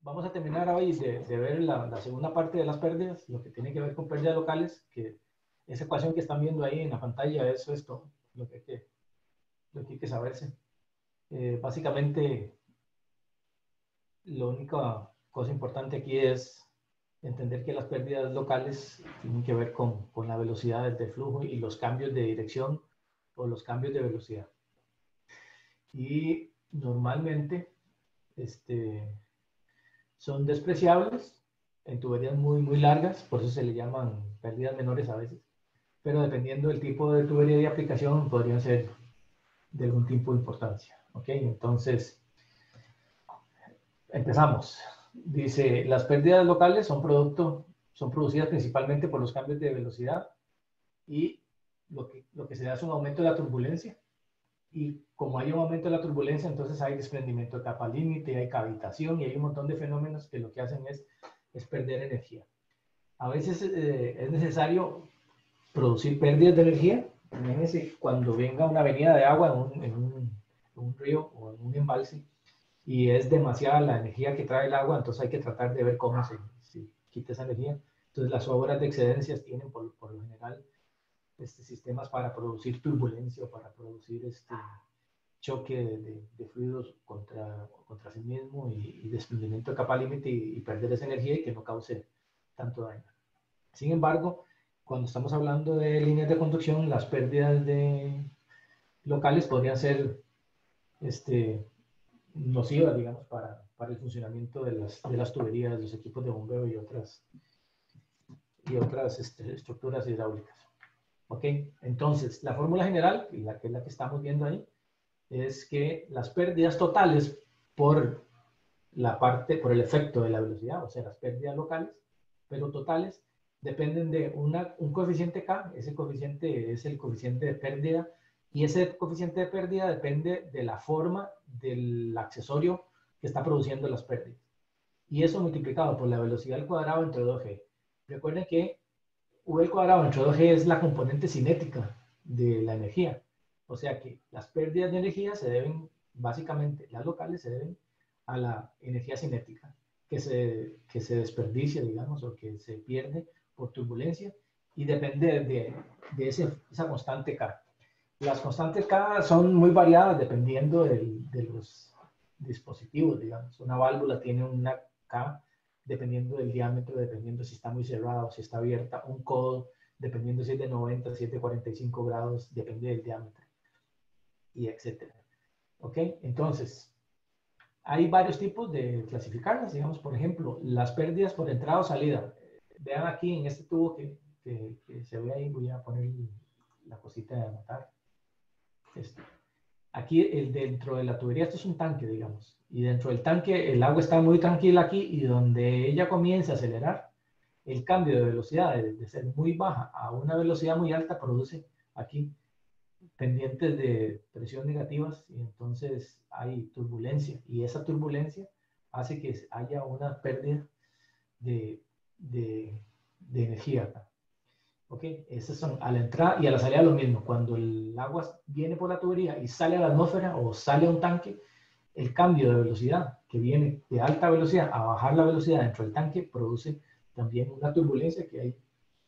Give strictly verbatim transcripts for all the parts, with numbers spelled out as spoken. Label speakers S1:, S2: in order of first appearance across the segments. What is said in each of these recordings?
S1: vamos a terminar hoy de, de ver la, la segunda parte de las pérdidas, lo que tiene que ver con pérdidas locales, que esa ecuación que están viendo ahí en la pantalla, eso es todo lo que hay que, lo que, hay que saberse. Eh, básicamente, la única cosa importante aquí es entender que las pérdidas locales tienen que ver con, con la velocidad del flujo y los cambios de dirección o los cambios de velocidad. Y normalmente este, son despreciables en tuberías muy, muy largas, por eso se le llaman pérdidas menores a veces, pero dependiendo del tipo de tubería de aplicación podrían ser de algún tipo de importancia. ¿Ok? Entonces, empezamos. Dice, las pérdidas locales son producto, son producidas principalmente por los cambios de velocidad y lo que, lo que se da es un aumento de la turbulencia. Y como hay un aumento de la turbulencia, entonces hay desprendimiento de capa límite, hay cavitación y hay un montón de fenómenos que lo que hacen es, es perder energía. A veces eh, es necesario producir pérdidas de energía. Imagínense cuando venga una avenida de agua en un, en un, en un río o en un embalse y es demasiada la energía que trae el agua, entonces hay que tratar de ver cómo se, se quita esa energía. Entonces las obras de excedencias tienen por, por lo general este, sistemas para producir turbulencia o para producir este, choque de, de, de fluidos contra, contra sí mismo y, y desprendimiento de capa límite y, y perder esa energía y que no cause tanto daño. Sin embargo, cuando estamos hablando de líneas de conducción, las pérdidas de locales podrían ser este, nocivas, digamos, para, para el funcionamiento de las, de las tuberías, los equipos de bombeo y otras, y otras este, estructuras hidráulicas. ¿Ok? Entonces, la fórmula general, y la que es la que estamos viendo ahí, es que las pérdidas totales por la parte, por el efecto de la velocidad, o sea, las pérdidas locales, pero totales, dependen de una, un coeficiente K, ese coeficiente es el coeficiente de pérdida, y ese coeficiente de pérdida depende de la forma del accesorio que está produciendo las pérdidas. Y eso multiplicado por la velocidad al cuadrado entre dos G. Recuerden que V al cuadrado entre dos G es la componente cinética de la energía. O sea que las pérdidas de energía se deben, básicamente, las locales se deben a la energía cinética, que se, que se desperdicia, digamos, o que se pierde por turbulencia, y depende de, de ese, esa constante K. Las constantes K son muy variadas dependiendo del, de los dispositivos, digamos. Una válvula tiene una K dependiendo del diámetro, dependiendo si está muy cerrado, si está abierta. Un codo, dependiendo si es de noventa, si es de cuarenta y cinco grados, depende del diámetro, y etcétera. ¿Ok? Entonces, hay varios tipos de clasificarlas, digamos, por ejemplo, las pérdidas por entrada o salida. Vean aquí en este tubo que, que, que se ve ahí, voy a poner la cosita de anotar. Esto. Aquí el, dentro de la tubería, esto es un tanque, digamos, y dentro del tanque el agua está muy tranquila aquí y donde ella comienza a acelerar, el cambio de velocidad de, de ser muy baja a una velocidad muy alta produce aquí pendientes de presión negativas y entonces hay turbulencia y esa turbulencia hace que haya una pérdida de, de, de energía acá. ¿Ok? Esas son a la entrada y a la salida lo mismo. Cuando el agua viene por la tubería y sale a la atmósfera o sale a un tanque, el cambio de velocidad que viene de alta velocidad a bajar la velocidad dentro del tanque produce también una turbulencia que hay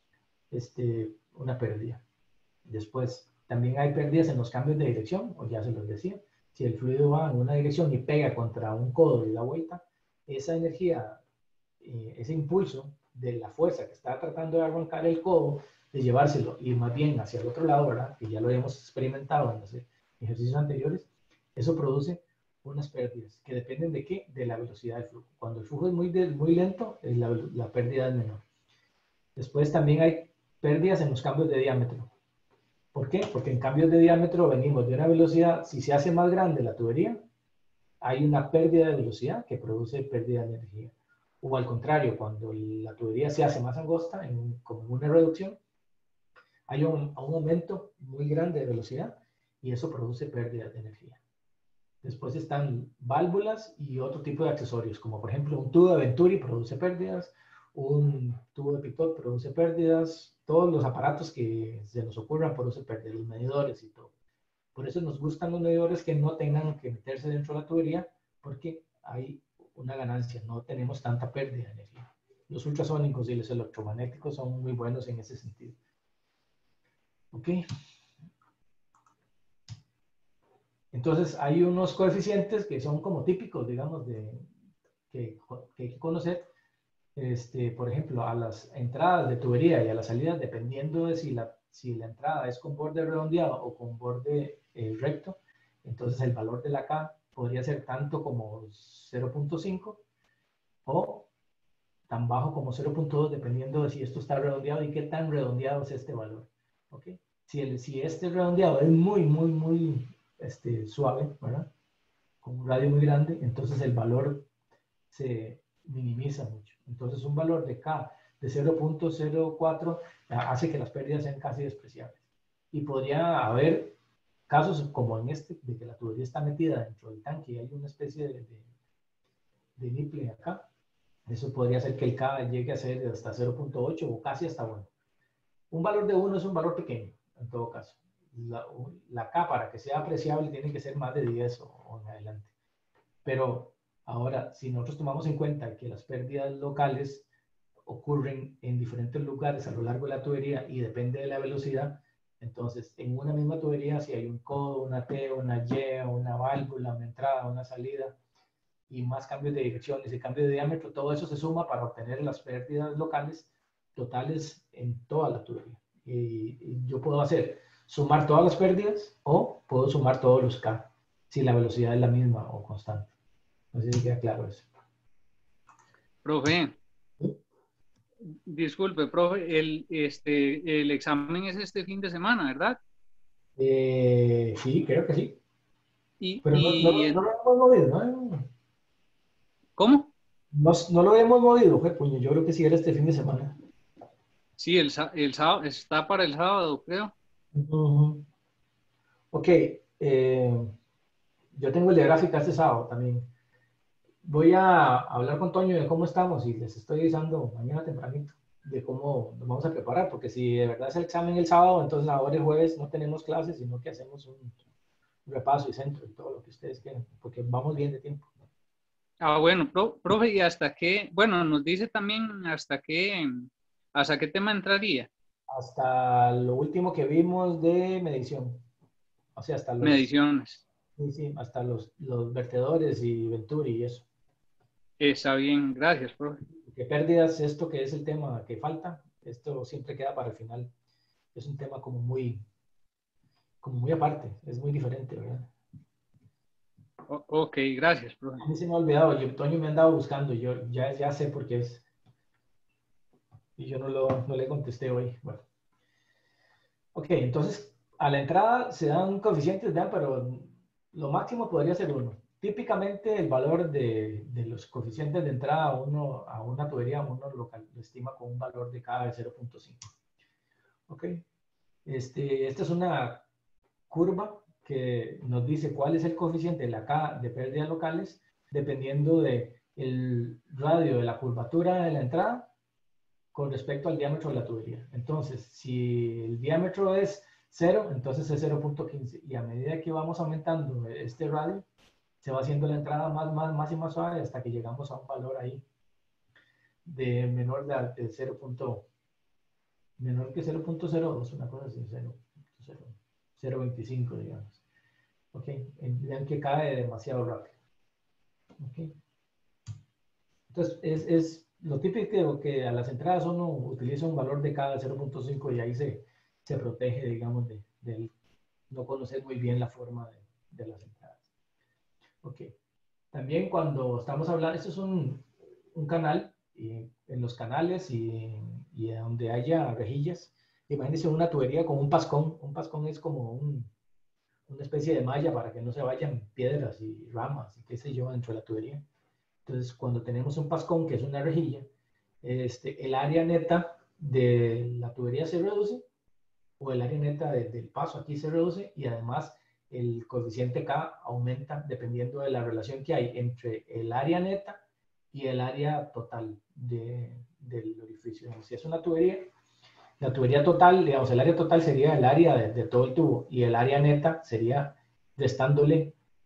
S1: este, una pérdida. Después, también hay pérdidas en los cambios de dirección, o ya se los decía. Si el fluido va en una dirección y pega contra un codo y da vuelta, esa energía, eh, ese impulso de la fuerza que está tratando de arrancar el codo, de llevárselo y más bien hacia el otro lado, ¿verdad? Que ya lo hemos experimentado en los ejercicios anteriores, eso produce unas pérdidas que dependen de qué? De la velocidad del flujo. Cuando el flujo es muy, de, muy lento, la, la pérdida es menor. Después también hay pérdidas en los cambios de diámetro. ¿Por qué? Porque en cambios de diámetro venimos de una velocidad, si se hace más grande la tubería, hay una pérdida de velocidad que produce pérdida de energía. O al contrario, cuando la tubería se hace más angosta, en, como en una reducción, hay un, un aumento muy grande de velocidad y eso produce pérdida de energía. Después están válvulas y otro tipo de accesorios, como por ejemplo un tubo de Venturi produce pérdidas, un tubo de Pitot produce pérdidas, todos los aparatos que se nos ocurran producen pérdidas, los medidores y todo. Por eso nos gustan los medidores que no tengan que meterse dentro de la tubería, porque hay una ganancia, no tenemos tanta pérdida de energía. Los ultrasónicos y los electromagnéticos son muy buenos en ese sentido. ¿Ok? Entonces, hay unos coeficientes que son como típicos, digamos, de, que, que hay que conocer. Este, por ejemplo, a las entradas de tubería y a las salidas, dependiendo de si la, si la entrada es con borde redondeado o con borde eh, recto, entonces el valor de la K podría ser tanto como cero punto cinco o tan bajo como cero punto dos, dependiendo de si esto está redondeado y qué tan redondeado es este valor. ¿Okay? Si, el, si este redondeado es muy, muy, muy este, suave, ¿verdad? Con un radio muy grande, entonces el valor se minimiza mucho. Entonces un valor de K de cero punto cero cuatro hace que las pérdidas sean casi despreciables. Y podría haber casos como en este, de que la tubería está metida dentro del tanque y hay una especie de, de, de nipple acá. Eso podría hacer que el K llegue a ser hasta cero punto ocho o casi hasta uno. Un valor de uno es un valor pequeño, en todo caso. La, la K, para que sea apreciable, tiene que ser más de diez o, o en adelante. Pero ahora, si nosotros tomamos en cuenta que las pérdidas locales ocurren en diferentes lugares a lo largo de la tubería y depende de la velocidad, entonces en una misma tubería, si hay un codo, una T, una Y, una válvula, una entrada, una salida y más cambios de dirección y ese cambio de diámetro, todo eso se suma para obtener las pérdidas locales totales en toda la tubería. Y, y yo puedo hacer sumar todas las pérdidas o puedo sumar todos los K si la velocidad es la misma o constante. No sé si queda claro eso.
S2: Profe,
S1: ¿Sí?
S2: disculpe, profe, el, este, el examen es este fin de semana, ¿verdad?
S1: Eh, sí, creo que sí.
S2: Y,
S1: Pero no,
S2: y
S1: no, no lo hemos movido, ¿no?
S2: ¿cómo?
S1: No, no lo hemos movido, ¿qué puño? Yo creo que sí era este fin de semana.
S2: Sí, el, el sábado, está para el sábado, creo.
S1: Uh-huh. Ok, eh, yo tengo el de gráfica este sábado también. Voy a hablar con Toño de cómo estamos y les estoy avisando mañana tempranito de cómo nos vamos a preparar, porque si de verdad es el examen el sábado, entonces ahora el jueves no tenemos clases, sino que hacemos un, un repaso y centro y todo lo que ustedes quieran, porque vamos bien de tiempo.
S2: Ah, bueno, pro, profe, ¿y hasta qué? Bueno, nos dice también hasta qué, hasta qué tema entraría.
S1: Hasta lo último que vimos de medición, o sea, hasta los,
S2: Mediciones.
S1: sí, sí, hasta los, los vertedores y Venturi y eso.
S2: Está bien, gracias, profe.
S1: Que pérdidas, esto que es el tema que falta, esto siempre queda para el final. Es un tema como muy, como muy aparte, es muy diferente, ¿verdad?
S2: O, ok, gracias, profe.
S1: A mí se me ha olvidado, yo, Toño me andaba buscando, yo ya, ya sé por qué es. Y yo no, lo, no le contesté hoy. Bueno. Ok, entonces a la entrada se dan coeficientes, vean, pero lo máximo podría ser uno. Típicamente el valor de, de los coeficientes de entrada a, uno, a una tubería, uno lo, lo estima con un valor de K de cero punto cinco. Ok, este, esta es una curva que nos dice cuál es el coeficiente de la K de pérdidas locales dependiendo del radio de la curvatura de la entrada con respecto al diámetro de la tubería. Entonces, si el diámetro es cero, entonces es cero punto quince. Y a medida que vamos aumentando este radio, se va haciendo la entrada más, más, más y más suave hasta que llegamos a un valor ahí de menor de, de cero. Menor que cero punto cero dos, una cosa así, cero punto cero veinticinco, digamos. ¿Ok? Vean que cae demasiado rápido. ¿Ok? Entonces, es, es lo típico que a las entradas uno utiliza un valor de cada cero punto cinco y ahí se, se protege, digamos, de, de no conocer muy bien la forma de, de las entradas. Ok. También cuando estamos hablando, esto es un, un canal, y en los canales y, y donde haya rejillas, imagínense una tubería con un pascón. Un pascón es como un, una especie de malla para que no se vayan piedras y ramas y qué sé yo dentro de la tubería. Entonces, cuando tenemos un pascón, que es una rejilla, este, el área neta de la tubería se reduce, o el área neta de, del paso aquí se reduce, y además el coeficiente K aumenta dependiendo de la relación que hay entre el área neta y el área total de, del orificio. Si es una tubería, la tubería total, digamos, el área total sería el área de, de todo el tubo, y el área neta sería restándole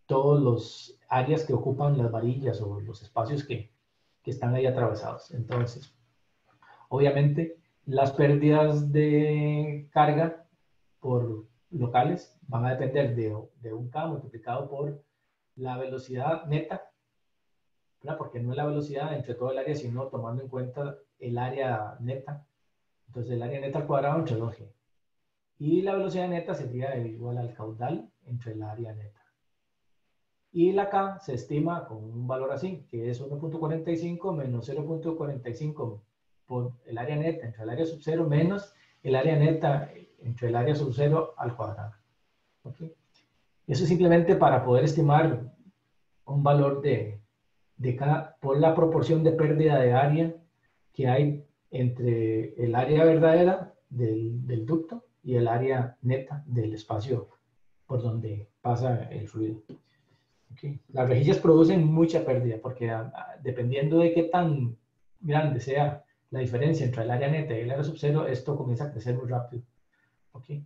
S1: todos los áreas que ocupan las varillas o los espacios que, que están ahí atravesados. Entonces, obviamente, las pérdidas de carga por locales van a depender de, de un K multiplicado por la velocidad neta, ¿verdad? Porque no es la velocidad entre todo el área, sino tomando en cuenta el área neta. Entonces, el área neta al cuadrado entre dos G. Y la velocidad neta sería igual al caudal entre el área neta. Y la K se estima con un valor así, que es uno punto cuarenta y cinco menos cero punto cuarenta y cinco por el área neta entre el área sub cero menos el área neta entre el área sub cero al cuadrado. ¿Okay? Eso es simplemente para poder estimar un valor de, de K por la proporción de pérdida de área que hay entre el área verdadera del, del ducto y el área neta del espacio por donde pasa el fluido. Okay. Las rejillas producen mucha pérdida porque a, a, dependiendo de qué tan grande sea la diferencia entre el área neta y el área sub cero, esto comienza a crecer muy rápido. Okay.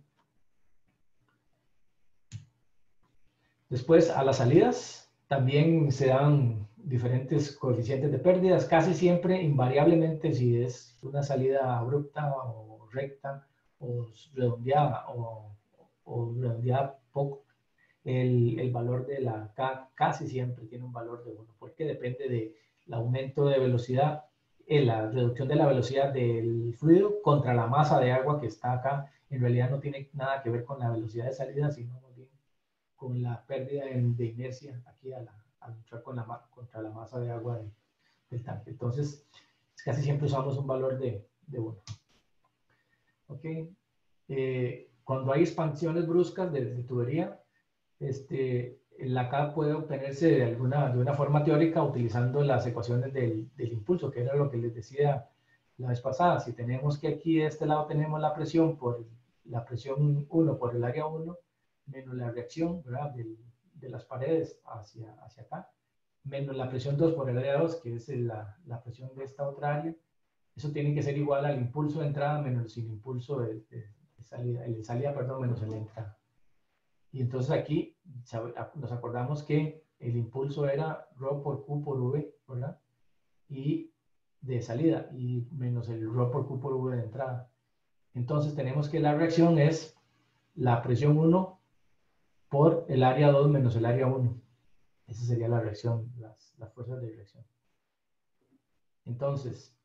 S1: Después, a las salidas también se dan diferentes coeficientes de pérdidas, casi siempre, invariablemente, si es una salida abrupta o recta o redondeada o, o redondeada poco, el, el valor de la K casi siempre tiene un valor de uno, porque depende del aumento de velocidad, eh, la reducción de la velocidad del fluido contra la masa de agua que está acá. En realidad no tiene nada que ver con la velocidad de salida, sino más bien con la pérdida de, de inercia aquí a la, a luchar con la, contra la masa de agua de, del tanque. Entonces, casi siempre usamos un valor de, de uno. ¿Ok? Eh, cuando hay expansiones bruscas de, de tubería, este, la K puede obtenerse de, alguna, de una forma teórica utilizando las ecuaciones del, del impulso, que era lo que les decía la vez pasada. Si tenemos que aquí de este lado tenemos la presión por la presión uno por el área uno, menos la reacción, ¿verdad? Del, de las paredes hacia, hacia acá, menos la presión dos por el área dos, que es la, la presión de esta otra área. Eso tiene que ser igual al impulso de entrada menos el impulso de, de, de salida, el de salida, perdón, menos el de entrada. Y entonces aquí nos acordamos que el impulso era ρ por Q por V, ¿verdad? Y de salida, y menos el ρ por Q por V de entrada. Entonces tenemos que la reacción es la presión uno por el área dos menos el área uno. Esa sería la reacción, las, las fuerzas de reacción. Entonces,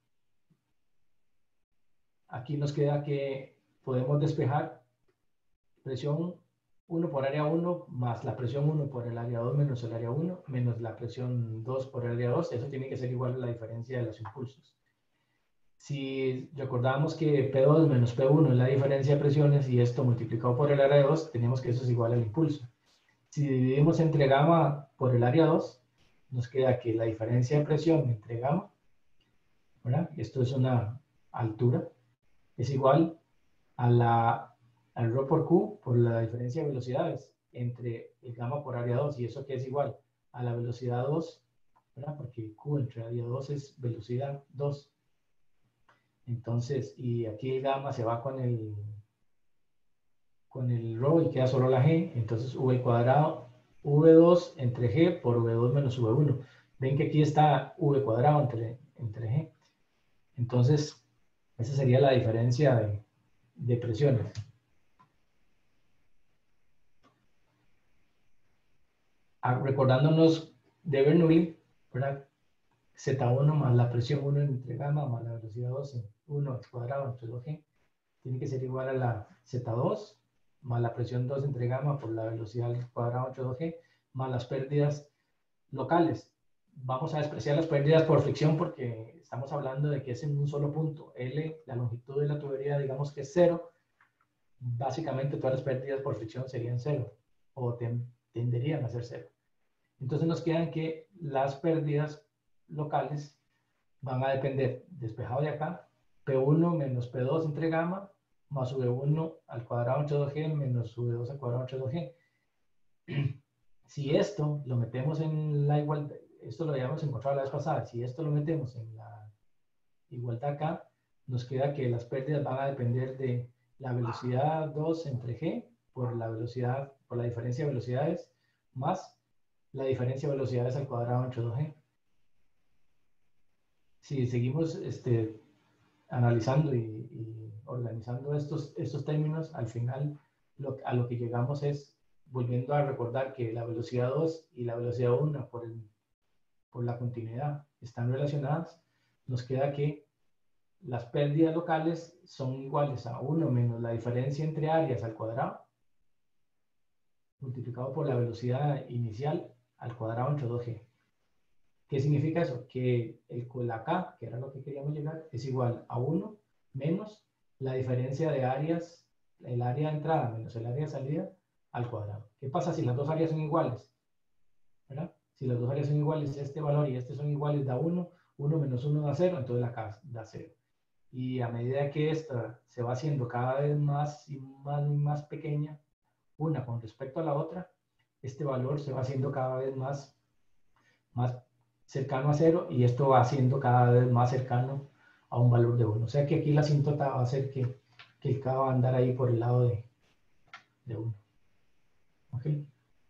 S1: aquí nos queda que podemos despejar presión uno por área uno más la presión uno por el área dos menos el área uno menos la presión dos por el área dos. Eso tiene que ser igual a la diferencia de los impulsos. Si recordamos que P dos menos P uno es la diferencia de presiones y esto multiplicado por el área dos, tenemos que eso es igual al impulso. Si dividimos entre gamma por el área dos, nos queda que la diferencia de presión entre gamma, ¿verdad? Esto es una altura, es igual a la, al ρ por Q por la diferencia de velocidades entre el gamma por área dos, y eso que es igual a la velocidad dos, ¿verdad? Porque Q entre área dos es velocidad dos. Entonces, y aquí el gamma se va con el, con el ρ y queda solo la G, entonces V cuadrado, V dos entre G por V dos menos V uno. Ven que aquí está V cuadrado entre, entre G. Entonces, esa sería la diferencia de, de presiones. Ah, recordándonos de Bernoulli, ¿verdad? Z uno más la presión uno entre gamma más la velocidad dos en uno al cuadrado entre dos G tiene que ser igual a la Z dos más la presión dos entre gamma por la velocidad al cuadrado entre dos G más las pérdidas locales. Vamos a despreciar las pérdidas por fricción porque estamos hablando de que es en un solo punto. L, la longitud de la tubería, digamos que es cero. Básicamente todas las pérdidas por fricción serían cero o tenderían a ser cero. Entonces nos quedan que las pérdidas locales van a depender, despejado de acá, P uno menos P dos entre gamma más V uno al cuadrado entre dos G menos V dos al cuadrado entre dos G. Si esto lo metemos en la igualdad, esto lo habíamos encontrado la vez pasada, si esto lo metemos en la igualdad acá, nos queda que las pérdidas van a depender de la velocidad dos entre G por la velocidad, por la diferencia de velocidades, más la diferencia de velocidades al cuadrado entre dos G. Si seguimos este, analizando y, y organizando estos, estos términos, al final lo, a lo que llegamos es, volviendo a recordar que la velocidad dos y la velocidad uno por, el, por la continuidad están relacionadas, nos queda que las pérdidas locales son iguales a uno menos la diferencia entre áreas al cuadrado, multiplicado por la velocidad inicial al cuadrado entre dos G. ¿Qué significa eso? Que el, la K, que era lo que queríamos llegar, es igual a uno menos la diferencia de áreas, el área de entrada menos el área de salida al cuadrado. ¿Qué pasa si las dos áreas son iguales? ¿Verdad? Si las dos áreas son iguales, este valor y este son iguales, da uno, uno menos uno da cero, entonces la K da cero. Y a medida que esta se va haciendo cada vez más y más y más pequeña, una con respecto a la otra, este valor se va haciendo cada vez más, más cercano a cero y esto va haciendo cada vez más cercano a un valor de uno. O sea que aquí la asíntota va a hacer que, que el K va a andar ahí por el lado de, de uno. ¿Okay?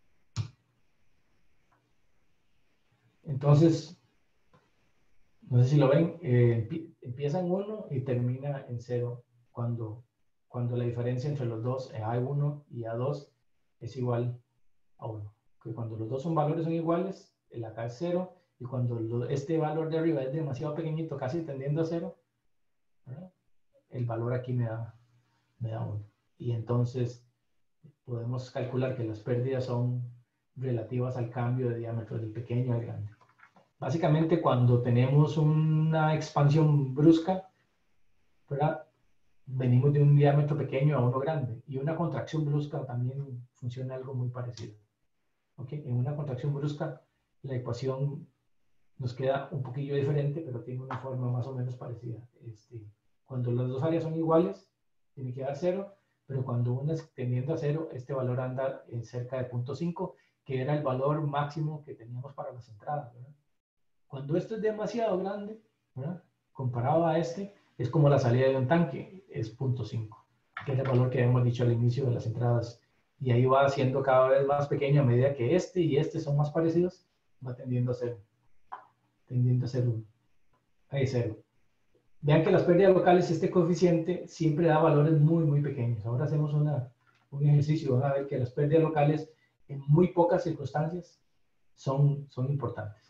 S1: Entonces, no sé si lo ven, eh, empieza en uno y termina en cero cuando, cuando la diferencia entre los dos, A uno y A dos, es igual a uno. Que cuando los dos son valores son iguales, el acá es cero, y cuando lo, este valor de arriba es demasiado pequeñito, casi tendiendo a cero, ¿verdad? El valor aquí me da, me da uno. Y entonces podemos calcular que las pérdidas son relativas al cambio de diámetro del pequeño al grande. Básicamente, cuando tenemos una expansión brusca, ¿verdad? Venimos de un diámetro pequeño a uno grande. Y una contracción brusca también funciona algo muy parecido. ¿Okay? En una contracción brusca, la ecuación nos queda un poquillo diferente, pero tiene una forma más o menos parecida. Este, cuando las dos áreas son iguales, tiene que dar cero, pero cuando una es tendiendo a cero, este valor anda en cerca de cero punto cinco, que era el valor máximo que teníamos para las entradas, ¿verdad? Cuando esto es demasiado grande, ¿verdad? Comparado a este, es como la salida de un tanque, es cero punto cinco, que es el valor que habíamos dicho al inicio de las entradas. Y ahí va siendo cada vez más pequeño a medida que este y este son más parecidos, va tendiendo a cero, tendiendo a ser uno. Ahí cero. Vean que las pérdidas locales, este coeficiente siempre da valores muy, muy pequeños. Ahora hacemos una, un ejercicio, van a ver que las pérdidas locales en muy pocas circunstancias son, son importantes.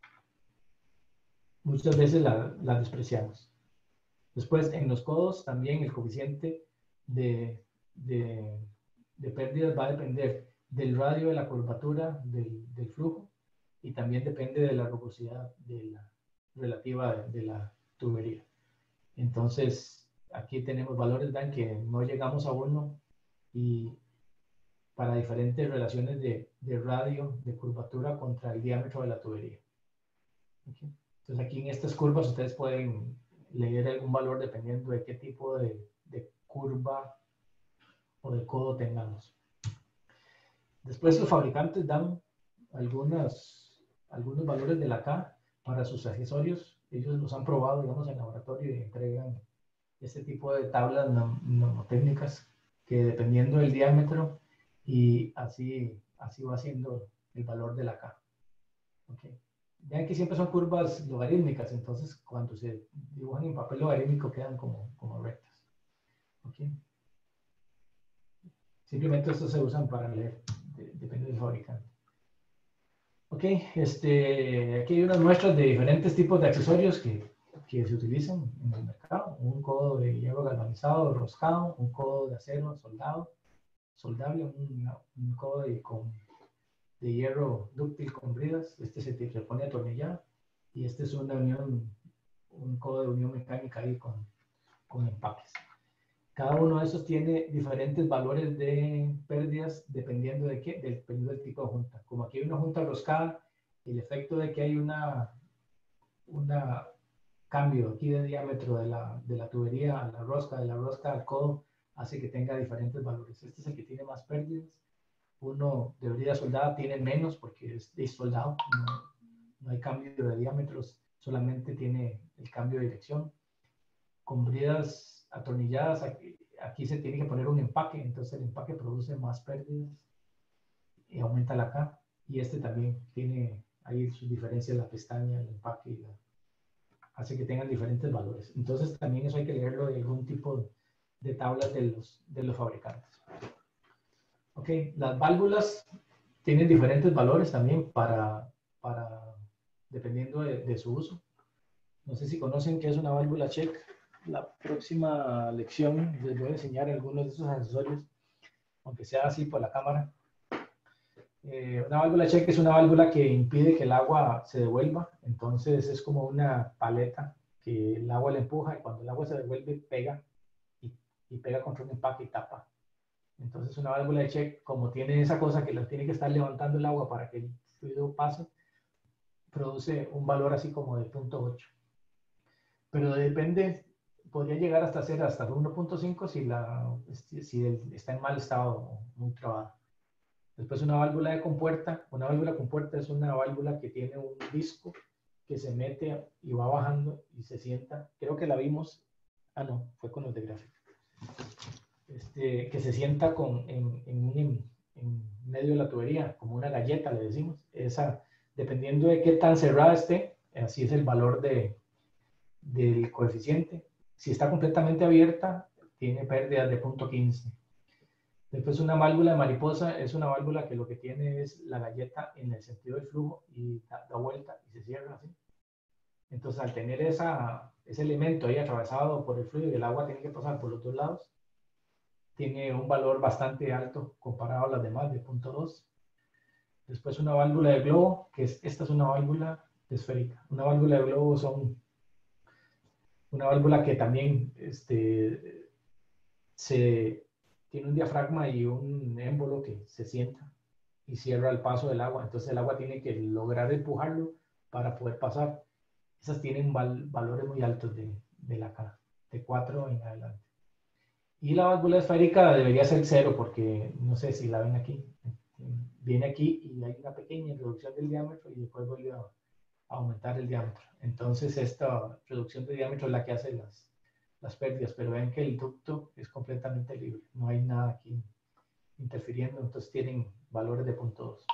S1: Muchas veces las la despreciamos. Después, en los codos también el coeficiente de, de, de pérdidas va a depender del radio de la curvatura del, del flujo y también depende de la rugosidad de la, relativa de, de la tubería. Entonces, aquí tenemos valores, vean que no llegamos a uno y para diferentes relaciones de, de radio, de curvatura contra el diámetro de la tubería. ¿Okay? Entonces, aquí en estas curvas ustedes pueden leer algún valor dependiendo de qué tipo de, de curva o de codo tengamos. Después, los fabricantes dan algunas, algunos valores de la K para sus accesorios. Ellos los han probado, digamos, en laboratorio y entregan este tipo de tablas mnemotécnicas que dependiendo del diámetro y así, así va siendo el valor de la K. Okay. Vean que siempre son curvas logarítmicas, entonces cuando se dibujan en papel logarítmico quedan como, como rectas. Okay. Simplemente estos se usan para leer, de, depende del fabricante. Ok, este, aquí hay unas muestras de diferentes tipos de accesorios que, que se utilizan en el mercado. Un codo de hierro galvanizado, roscado, un codo de acero soldado, soldable, un, un codo de, con, de hierro dúctil con bridas. Este se te pone atornillado y este es una unión, un codo de unión mecánica ahí con, con empaques. Cada uno de esos tiene diferentes valores de pérdidas dependiendo de qué, dependiendo del tipo de junta. Como aquí hay una junta roscada, el efecto de que hay una, una cambio aquí de diámetro de la, de la tubería a la rosca, de la rosca al codo, hace que tenga diferentes valores. Este es el que tiene más pérdidas. Uno de brida soldada tiene menos porque es, es soldado, no, no hay cambio de diámetros, solamente tiene el cambio de dirección. Con bridas atornilladas, aquí, aquí se tiene que poner un empaque, entonces el empaque produce más pérdidas y aumenta la K. y este también tiene ahí sus diferencias, la pestaña, el empaque, y la, hace que tengan diferentes valores. Entonces también eso hay que leerlo de algún tipo de tablas de los, de los fabricantes. Ok, las válvulas tienen diferentes valores también para, para dependiendo de, de su uso. No sé si conocen qué es una válvula check. La próxima lección les voy a enseñar algunos de esos accesorios, aunque sea así por la cámara. Eh, una válvula check es una válvula que impide que el agua se devuelva. Entonces es como una paleta que el agua le empuja y cuando el agua se devuelve pega y, y pega contra un empaque y tapa. Entonces una válvula de check, como tiene esa cosa que la tiene que estar levantando el agua para que el fluido pase, produce un valor así como de punto ocho. Pero depende, podría llegar hasta ser hasta uno punto cinco si, la, si el, está en mal estado, muy trabada. Después una válvula de compuerta. Una válvula de compuerta es una válvula que tiene un disco que se mete y va bajando y se sienta. Creo que la vimos. Ah, no, fue con los de gráfica. Este, que se sienta con, en, en, un, en medio de la tubería, como una galleta, le decimos. Esa, dependiendo de qué tan cerrada esté, así es el valor de, del coeficiente. Si está completamente abierta, tiene pérdidas de punto quince. Después una válvula de mariposa es una válvula que lo que tiene es la galleta en el sentido del flujo y da, da vuelta y se cierra así. Entonces al tener esa, ese elemento ahí atravesado por el fluido y el agua tiene que pasar por los dos lados, tiene un valor bastante alto comparado a las demás de punto dos. Después una válvula de globo, que es, esta es una válvula esférica. Una válvula de globo son una válvula que también este, se, tiene un diafragma y un émbolo que se sienta y cierra el paso del agua. Entonces el agua tiene que lograr empujarlo para poder pasar. Esas tienen val, valores muy altos de, de la K, de cuatro en adelante. Y la válvula esférica debería ser cero porque no sé si la ven aquí. Viene aquí y hay una pequeña reducción del diámetro y después vuelve a, a aumentar el diámetro. Entonces esta reducción de diámetro es la que hace las, las pérdidas, pero ven que el ducto es completamente libre. No hay nada aquí interfiriendo, entonces tienen valores de punto dos.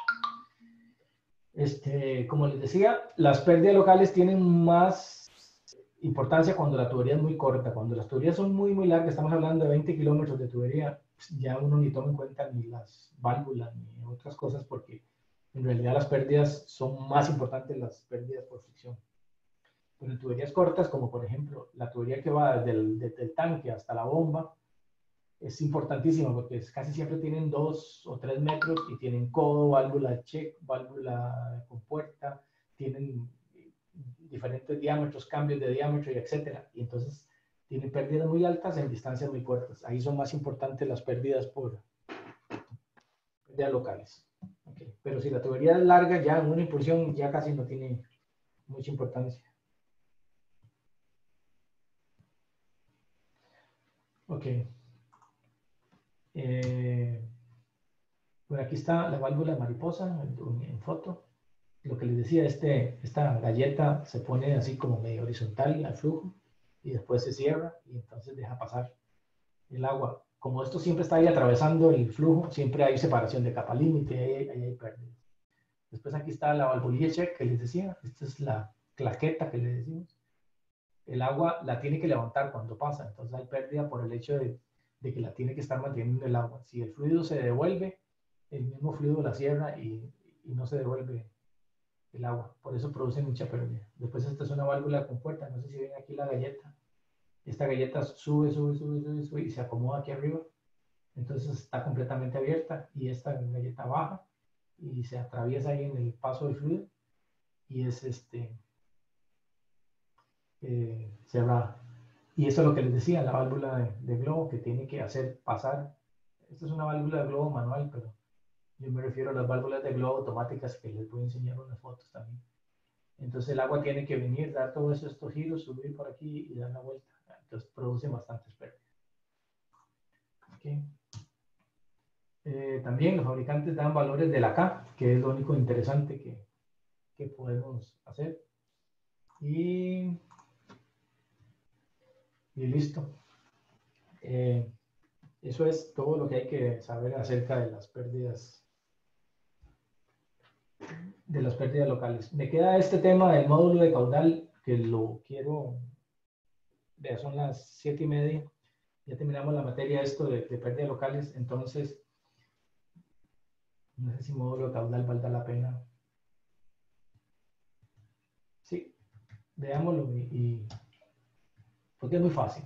S1: Este, como les decía, las pérdidas locales tienen más importancia cuando la tubería es muy corta. Cuando las tuberías son muy, muy largas, estamos hablando de veinte kilómetros de tubería, ya uno ni toma en cuenta ni las válvulas ni otras cosas porque en realidad las pérdidas son más importantes las pérdidas por fricción. Pero en tuberías cortas, como por ejemplo la tubería que va desde el, desde el tanque hasta la bomba, es importantísima porque es, casi siempre tienen dos o tres metros y tienen codo, válvula check, válvula de compuerta, tienen diferentes diámetros, cambios de diámetro y etcétera. Y entonces tienen pérdidas muy altas en distancias muy cortas. Ahí son más importantes las pérdidas por pérdidas locales. Okay. Pero si la tubería es larga, ya en una impulsión ya casi no tiene mucha importancia. Ok. Eh, bueno, aquí está la válvula mariposa en, en foto. Lo que les decía, este, esta galleta se pone así como medio horizontal al flujo y después se cierra y entonces deja pasar el agua. Como esto siempre está ahí atravesando el flujo, siempre hay separación de capa límite, ahí, ahí hay pérdidas. Después aquí está la valvulilla check que les decía, esta es la claqueta que les decimos. El agua la tiene que levantar cuando pasa, entonces hay pérdida por el hecho de, de que la tiene que estar manteniendo el agua. Si el fluido se devuelve, el mismo fluido la cierra y, y no se devuelve el agua, por eso produce mucha pérdida. Después esta es una válvula con puerta, no sé si ven aquí la galleta. Esta galleta sube, sube, sube, sube, sube y se acomoda aquí arriba. Entonces está completamente abierta y esta galleta baja y se atraviesa ahí en el paso del fluido y es este eh, cerrada. Y eso es lo que les decía, la válvula de, de globo que tiene que hacer pasar. Esta es una válvula de globo manual, pero yo me refiero a las válvulas de globo automáticas que les voy a enseñar unas fotos también. Entonces el agua tiene que venir, dar todos estos giros, subir por aquí y dar la vuelta. Entonces produce bastantes pérdidas. Okay. Eh, también los fabricantes dan valores de la K, que es lo único interesante que, que podemos hacer. Y, y listo. Eh, eso es todo lo que hay que saber acerca de las pérdidas de las pérdidas locales. Me queda este tema del módulo de caudal que lo quiero, vea, son las siete y media, ya terminamos la materia esto de, de pérdidas locales, entonces no sé si módulo de caudal valga la pena. Sí, veámoslo y, y porque es muy fácil.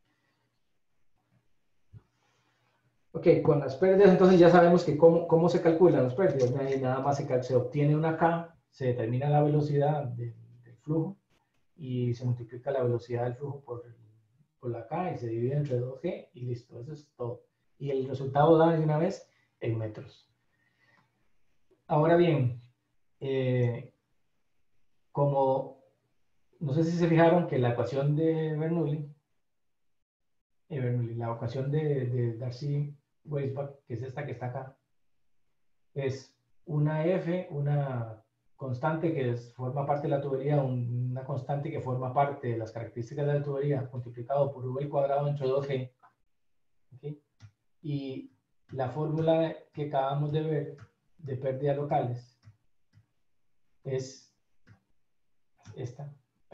S1: Ok, con las pérdidas entonces ya sabemos que cómo, cómo se calculan las pérdidas. Nada más se, se obtiene una K, se determina la velocidad de, del flujo y se multiplica la velocidad del flujo por, por la K y se divide entre dos G y listo, eso es todo. Y el resultado da de una vez en metros. Ahora bien, eh, como no sé si se fijaron que la ecuación de Bernoulli, eh, Bernoulli la ecuación de, de Darcy-Weisbach, que es esta que está acá, es una F, una constante que es, forma parte de la tubería, un, una constante que forma parte de las características de la tubería, multiplicado por V al cuadrado entre dos G. ¿Okay? Y la fórmula que acabamos de ver de pérdidas locales es esta,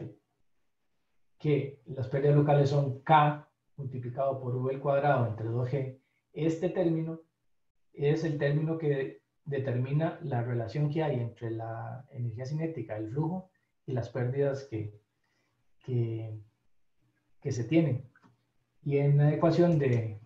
S1: que las pérdidas locales son K multiplicado por V al cuadrado entre dos G. Este término es el término que determina la relación que hay entre la energía cinética del flujo y las pérdidas que, que, que se tienen. Y en la ecuación de,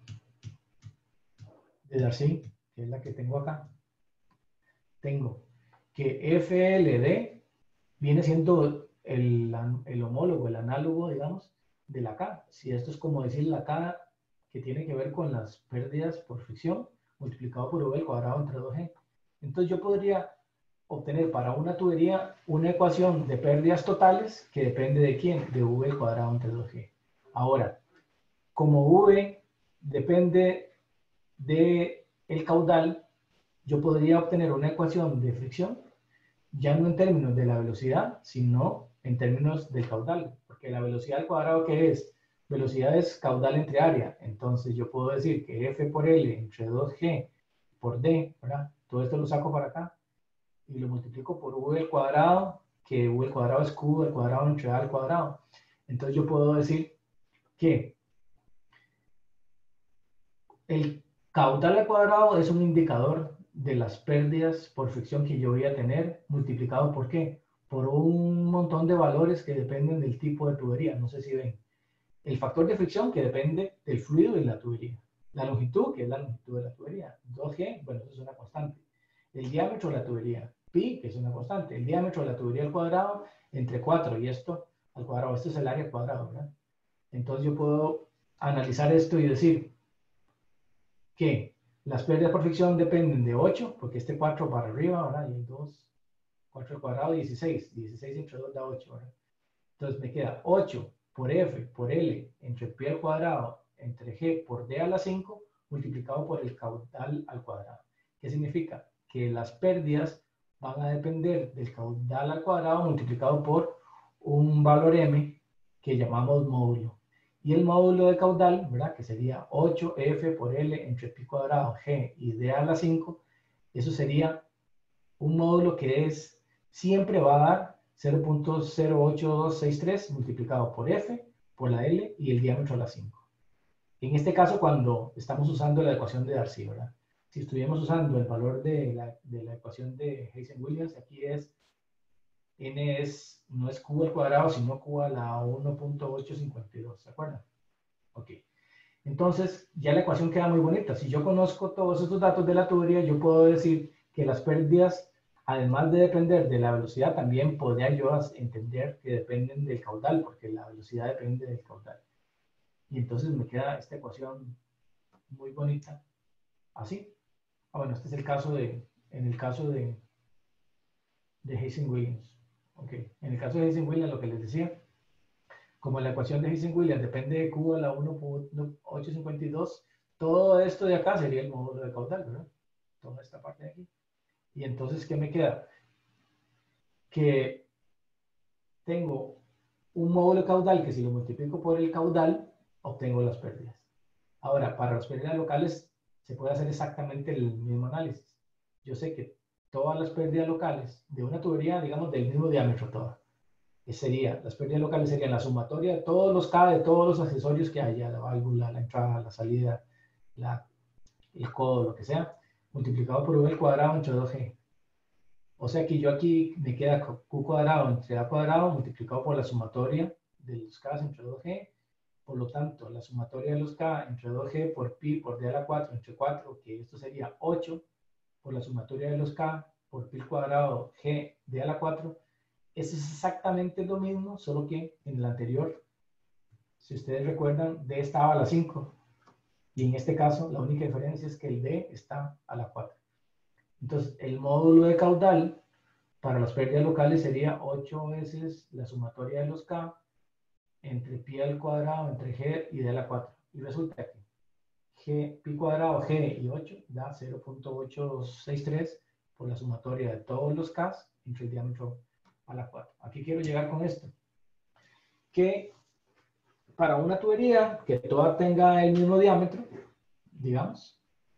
S1: de Darcy, que es la que tengo acá, tengo que F L D viene siendo el, el homólogo, el análogo, digamos, de la K. Si esto es como decir la K que tiene que ver con las pérdidas por fricción, multiplicado por V al cuadrado entre dos G. Entonces yo podría obtener para una tubería una ecuación de pérdidas totales que depende de quién, de V al cuadrado entre dos G. Ahora, como V depende del caudal, yo podría obtener una ecuación de fricción ya no en términos de la velocidad, sino en términos del caudal, porque la velocidad al cuadrado, ¿qué es? Velocidad es caudal entre área, entonces yo puedo decir que F por L entre dos G por D, ¿verdad? Todo esto lo saco para acá y lo multiplico por V al cuadrado, que V al cuadrado es Q al cuadrado entre A al cuadrado. Entonces yo puedo decir que el caudal al cuadrado es un indicador de las pérdidas por fricción que yo voy a tener, multiplicado por qué? Por un montón de valores que dependen del tipo de tubería. No sé si ven. El factor de fricción que depende del fluido y la tubería. La longitud, que es la longitud de la tubería. dos G, bueno, eso es una constante. El diámetro de la tubería. Pi, que es una constante. El diámetro de la tubería al cuadrado entre cuatro y esto al cuadrado. Esto es el área al cuadrado, ¿verdad? Entonces yo puedo analizar esto y decir que las pérdidas por fricción dependen de ocho, porque este cuatro para arriba, ¿verdad? Y el dos, cuatro al cuadrado, dieciséis. dieciséis entre dos da ocho, ¿verdad? Entonces me queda ocho por F por L entre pi al cuadrado entre G por D a la cinco multiplicado por el caudal al cuadrado. ¿Qué significa? Que las pérdidas van a depender del caudal al cuadrado multiplicado por un valor M que llamamos módulo. Y el módulo de caudal, ¿verdad? Que sería ocho F por L entre pi cuadrado G y D a la cinco, eso sería un módulo que es, siempre va a dar cero punto cero ocho dos seis tres multiplicado por F, por la L y el diámetro a la cinco. En este caso, cuando estamos usando la ecuación de Darcy, ¿verdad? Si estuviéramos usando el valor de la, de la ecuación de Hazen-Williams, aquí es n es, no es q al cuadrado, sino q a la uno punto ochocientos cincuenta y dos, ¿se acuerdan? Ok. Entonces, ya la ecuación queda muy bonita. Si yo conozco todos estos datos de la tubería, yo puedo decir que las pérdidas, además de depender de la velocidad, también podría yo entender que dependen del caudal, porque la velocidad depende del caudal. Y entonces me queda esta ecuación muy bonita. Así. Ah, bueno, este es el caso de, en el caso de, de Hazen-Williams. Ok. En el caso de Hazen-Williams, lo que les decía, como la ecuación de Hazen-Williams depende de Q a la uno punto ochocientos cincuenta y dos, todo esto de acá sería el módulo de caudal, ¿verdad? Toda esta parte de aquí. Y entonces, ¿qué me queda? Que tengo un módulo caudal que si lo multiplico por el caudal, obtengo las pérdidas. Ahora, para las pérdidas locales se puede hacer exactamente el mismo análisis. Yo sé que todas las pérdidas locales de una tubería, digamos, del mismo diámetro toda. Que sería, las pérdidas locales serían la sumatoria de todos los K, de todos los accesorios que haya, la válvula, la entrada, la salida, la, el codo, lo que sea, multiplicado por V al cuadrado entre dos G. O sea que yo aquí me queda Q cuadrado entre A cuadrado multiplicado por la sumatoria de los K entre dos G. Por lo tanto, la sumatoria de los K entre dos G por pi por D a la cuatro entre cuatro, que esto sería ocho, por la sumatoria de los K por pi al cuadrado G D a la cuatro. Eso es exactamente lo mismo, solo que en el anterior, si ustedes recuerdan, D estaba a la cinco. Y en este caso, la única diferencia es que el D está a la cuatro. Entonces, el módulo de caudal para las pérdidas locales sería ocho veces la sumatoria de los K entre pi al cuadrado entre G y D a la cuatro. Y resulta que G, pi cuadrado, G y ocho da cero punto ochocientos sesenta y tres por la sumatoria de todos los K entre el diámetro a la cuatro. Aquí quiero llegar con esto. Que para una tubería que toda tenga el mismo diámetro, digamos,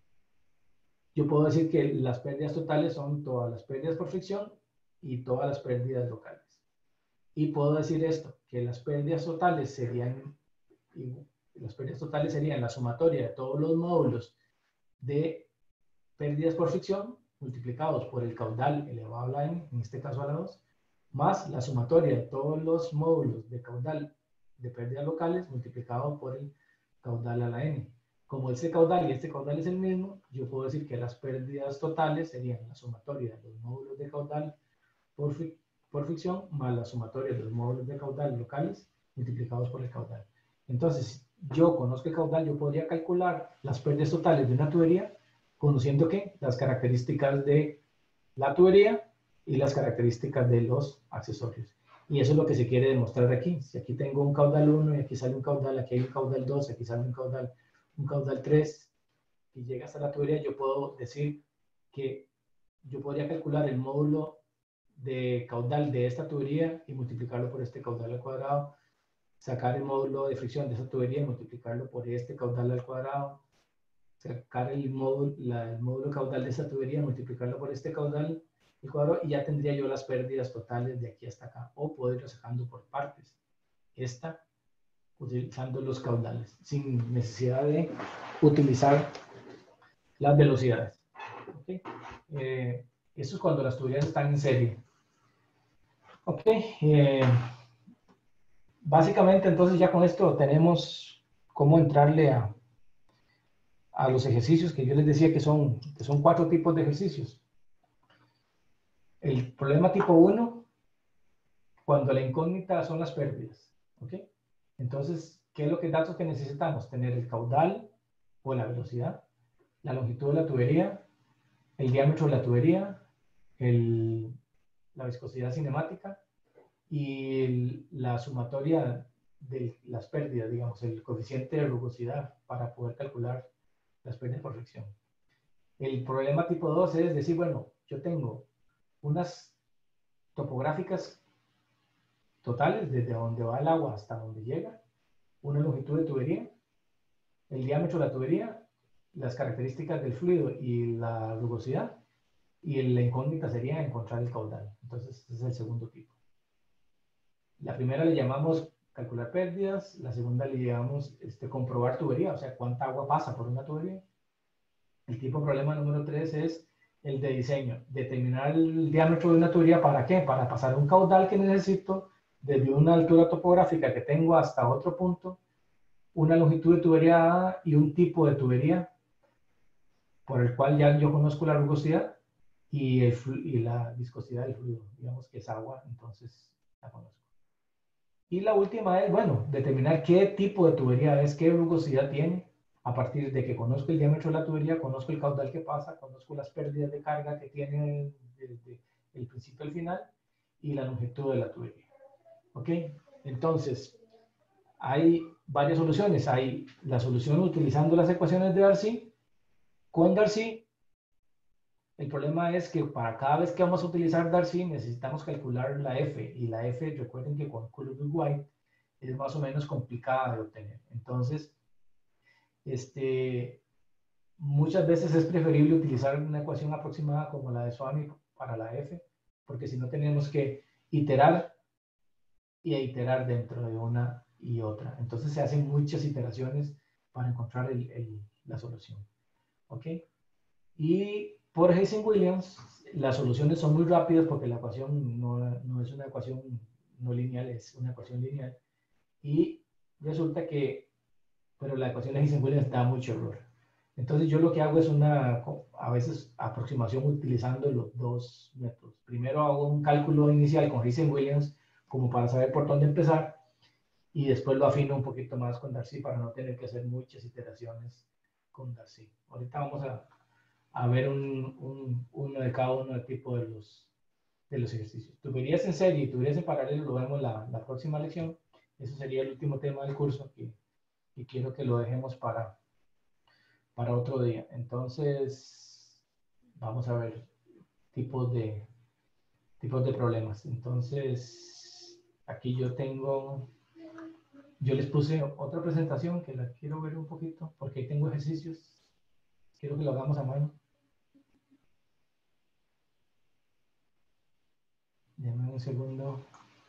S1: yo puedo decir que las pérdidas totales son todas las pérdidas por fricción y todas las pérdidas locales. Y puedo decir esto, que las pérdidas totales serían, las pérdidas totales serían la sumatoria de todos los módulos de pérdidas por fricción multiplicados por el caudal elevado a la n, en este caso a la dos, más la sumatoria de todos los módulos de caudal de pérdidas locales multiplicado por el caudal a la n. Como este caudal y este caudal es el mismo, yo puedo decir que las pérdidas totales serían la sumatoria de los módulos de caudal por, por fricción más la sumatoria de los módulos de caudal locales multiplicados por el caudal. Entonces, yo conozco el caudal, yo podría calcular las pérdidas totales de una tubería conociendo que las características de la tubería y las características de los accesorios. Y eso es lo que se quiere demostrar aquí. Si aquí tengo un caudal uno y aquí sale un caudal, aquí hay un caudal dos, aquí sale un caudal, un caudal tres, y llega hasta la tubería, yo puedo decir que yo podría calcular el módulo de caudal de esta tubería y multiplicarlo por este caudal al cuadrado, sacar el módulo de fricción de esa tubería y multiplicarlo por este caudal al cuadrado, sacar el módulo, la, el módulo caudal de esa tubería, multiplicarlo por este caudal al cuadrado, y ya tendría yo las pérdidas totales de aquí hasta acá. O puedo irlo sacando por partes. Esta, utilizando los caudales, sin necesidad de utilizar las velocidades. ¿Okay? Eh, eso es cuando las tuberías están en serie. Ok. Eh, básicamente, entonces ya con esto tenemos cómo entrarle a a los ejercicios que yo les decía que son, que son cuatro tipos de ejercicios. El problema tipo uno, cuando la incógnita son las pérdidas. ¿Ok? Entonces, ¿qué es lo que datos que necesitamos? Tener el caudal o la velocidad, la longitud de la tubería, el diámetro de la tubería, el, la viscosidad cinemática y el, la sumatoria de las pérdidas, digamos, el coeficiente de rugosidad para poder calcular las pérdidas por fricción. El problema tipo dos es decir, bueno, yo tengo unas topográficas totales desde donde va el agua hasta donde llega, una longitud de tubería, el diámetro de la tubería, las características del fluido y la rugosidad, y la incógnita sería encontrar el caudal. Entonces, ese es el segundo tipo. La primera le llamamos calcular pérdidas, la segunda le llamamos este, comprobar tubería, o sea, cuánta agua pasa por una tubería. El tipo de problema número tres es el de diseño. Determinar el diámetro de una tubería, ¿para qué? Para pasar un caudal que necesito desde una altura topográfica que tengo hasta otro punto, una longitud de tubería dada y un tipo de tubería por el cual ya yo conozco la rugosidad y, el y la viscosidad del fluido. Digamos que es agua, entonces la conozco. Y la última es, bueno, determinar qué tipo de tubería es, qué rugosidad tiene. A partir de que conozco el diámetro de la tubería, conozco el caudal que pasa, conozco las pérdidas de carga que tiene desde el principio al final y la longitud de la tubería. ¿Ok? Entonces, hay varias soluciones. Hay la solución utilizando las ecuaciones de Darcy. Con Darcy, el problema es que para cada vez que vamos a utilizar Darcy necesitamos calcular la F. Y la F, recuerden que con Coulomb-White es más o menos complicada de obtener. Entonces, Este, muchas veces es preferible utilizar una ecuación aproximada como la de Swami para la F, porque si no tenemos que iterar y iterar dentro de una y otra. Entonces se hacen muchas iteraciones para encontrar el, el, la solución. ¿Ok? Y por Heysen-Williams, las soluciones son muy rápidas porque la ecuación no, no es una ecuación no lineal, es una ecuación lineal. Y resulta que, pero la ecuación de Heysen-Williams da mucho error. Entonces yo lo que hago es una, a veces, aproximación utilizando los dos métodos. Primero hago un cálculo inicial con Heysen-Williams como para saber por dónde empezar y después lo afino un poquito más con Darcy para no tener que hacer muchas iteraciones con Darcy. Ahorita vamos a, a ver un, un, uno de cada uno del tipo de los, de los ejercicios. Tuberías en serie y tuberías en paralelo lo vemos la, la próxima lección. Eso sería el último tema del curso que, que quiero que lo dejemos para para otro día. Entonces, vamos a ver tipos de, tipos de problemas. Entonces, aquí yo tengo, yo les puse otra presentación que la quiero ver un poquito, porque ahí tengo ejercicios. Quiero que lo hagamos a mano. Dame un segundo.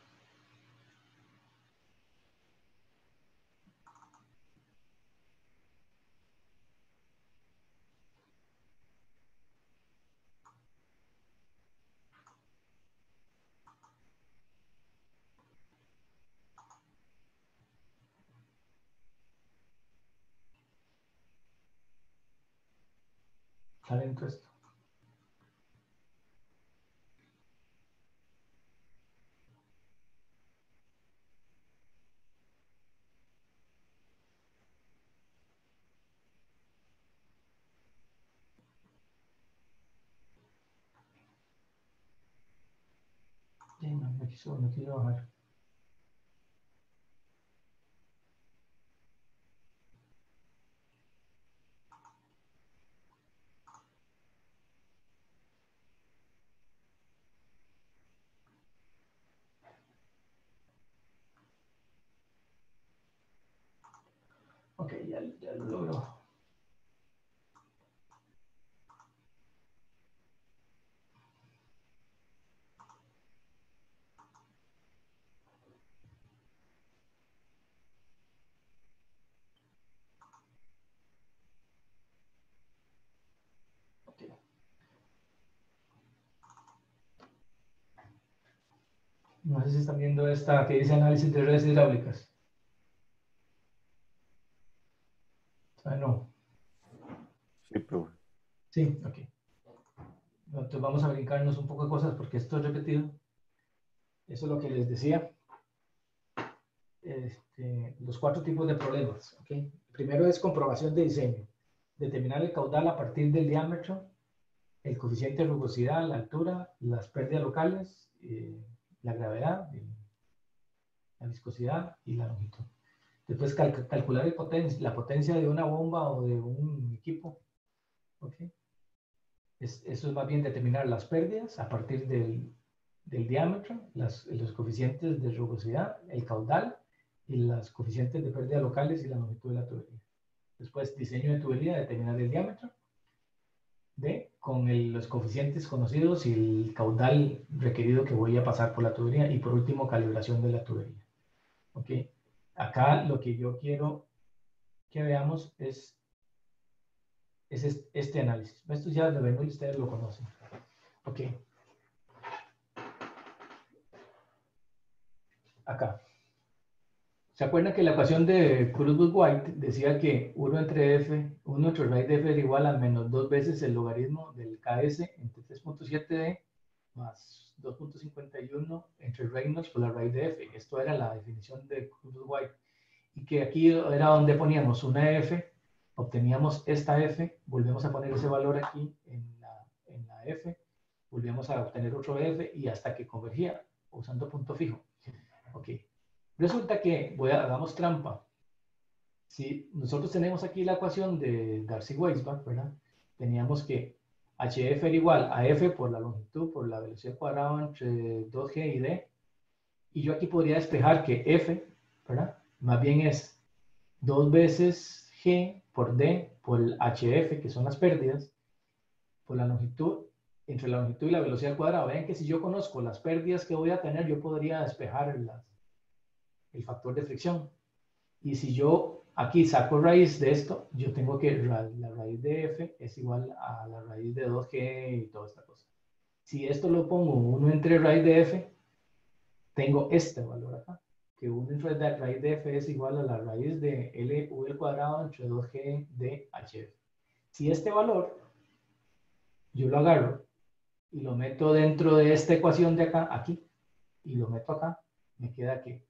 S1: Está lento esto. Sí, no, me quiso, me quiso bajar. Ok, ya, ya lo logro. Okay. No sé si están viendo esta que dice análisis de redes hidráulicas. Ah, no.
S3: Sí, profe.
S1: Sí, ok. Entonces vamos a brincarnos un poco de cosas porque esto es repetido. Eso es lo que les decía. Este, los cuatro tipos de problemas. ¿Okay? Primero es comprobación de diseño. Determinar el caudal a partir del diámetro, el coeficiente de rugosidad, la altura, las pérdidas locales, eh, la gravedad, el, la viscosidad y la longitud. Después cal calcular el poten la potencia de una bomba o de un equipo. ¿Okay? Es, eso es más bien determinar las pérdidas a partir del, del diámetro, las, los coeficientes de rugosidad, el caudal y los coeficientes de pérdida locales y la longitud de la tubería. Después, diseño de tubería, determinar el diámetro. D, con el, los coeficientes conocidos y el caudal requerido que voy a pasar por la tubería. Y por último, calibración de la tubería. ¿Ok? Acá lo que yo quiero que veamos es, es este, este análisis. Esto ya de verdad ustedes lo conocen. Ok. Acá. ¿Se acuerdan que la ecuación de Kurzweil-White decía que uno entre f, uno entre raíz de f era igual a menos dos veces el logaritmo del Ks entre tres punto siete d más dos punto cincuenta y uno entre Reynolds por la raíz de f? Esto era la definición de Kurzweil-White. Y que aquí era donde poníamos una f, obteníamos esta f, volvemos a poner ese valor aquí en la, en la f, volvíamos a obtener otro f y hasta que convergía usando punto fijo. Ok. Resulta que, voy a, hagamos trampa. Si nosotros tenemos aquí la ecuación de Darcy-Weisbach, ¿verdad? Teníamos que Hf era igual a F por la longitud, por la velocidad cuadrada entre dos G y D. Y yo aquí podría despejar que F, ¿verdad? Más bien es dos veces G por D por el Hf, que son las pérdidas, por la longitud, entre la longitud y la velocidad al cuadrado. Vean que si yo conozco las pérdidas que voy a tener, yo podría despejar las, el factor de fricción. Y si yo aquí saco raíz de esto, yo tengo que la raíz de F es igual a la raíz de dos G y toda esta cosa. Si esto lo pongo uno entre raíz de F, tengo este valor acá, que uno entre la raíz de F es igual a la raíz de L V al cuadrado entre dos G de H F. Si este valor yo lo agarro y lo meto dentro de esta ecuación de acá, aquí, y lo meto acá, me queda que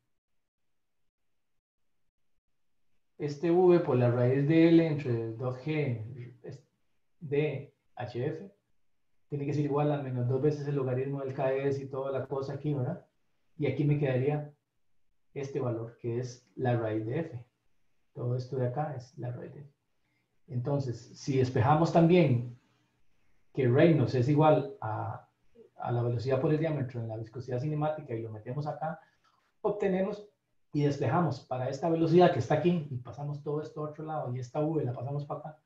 S1: este V por la raíz de L entre dos G de H F tiene que ser igual a menos dos veces el logaritmo del K S y toda la cosa aquí, ¿verdad? Y aquí me quedaría este valor, que es la raíz de F. Todo esto de acá es la raíz de F. Entonces, si despejamos también que Reynolds es igual a, a la velocidad por el diámetro en la viscosidad cinemática y lo metemos acá, obtenemos y despejamos para esta velocidad que está aquí y pasamos todo esto a otro lado y esta V la pasamos para acá,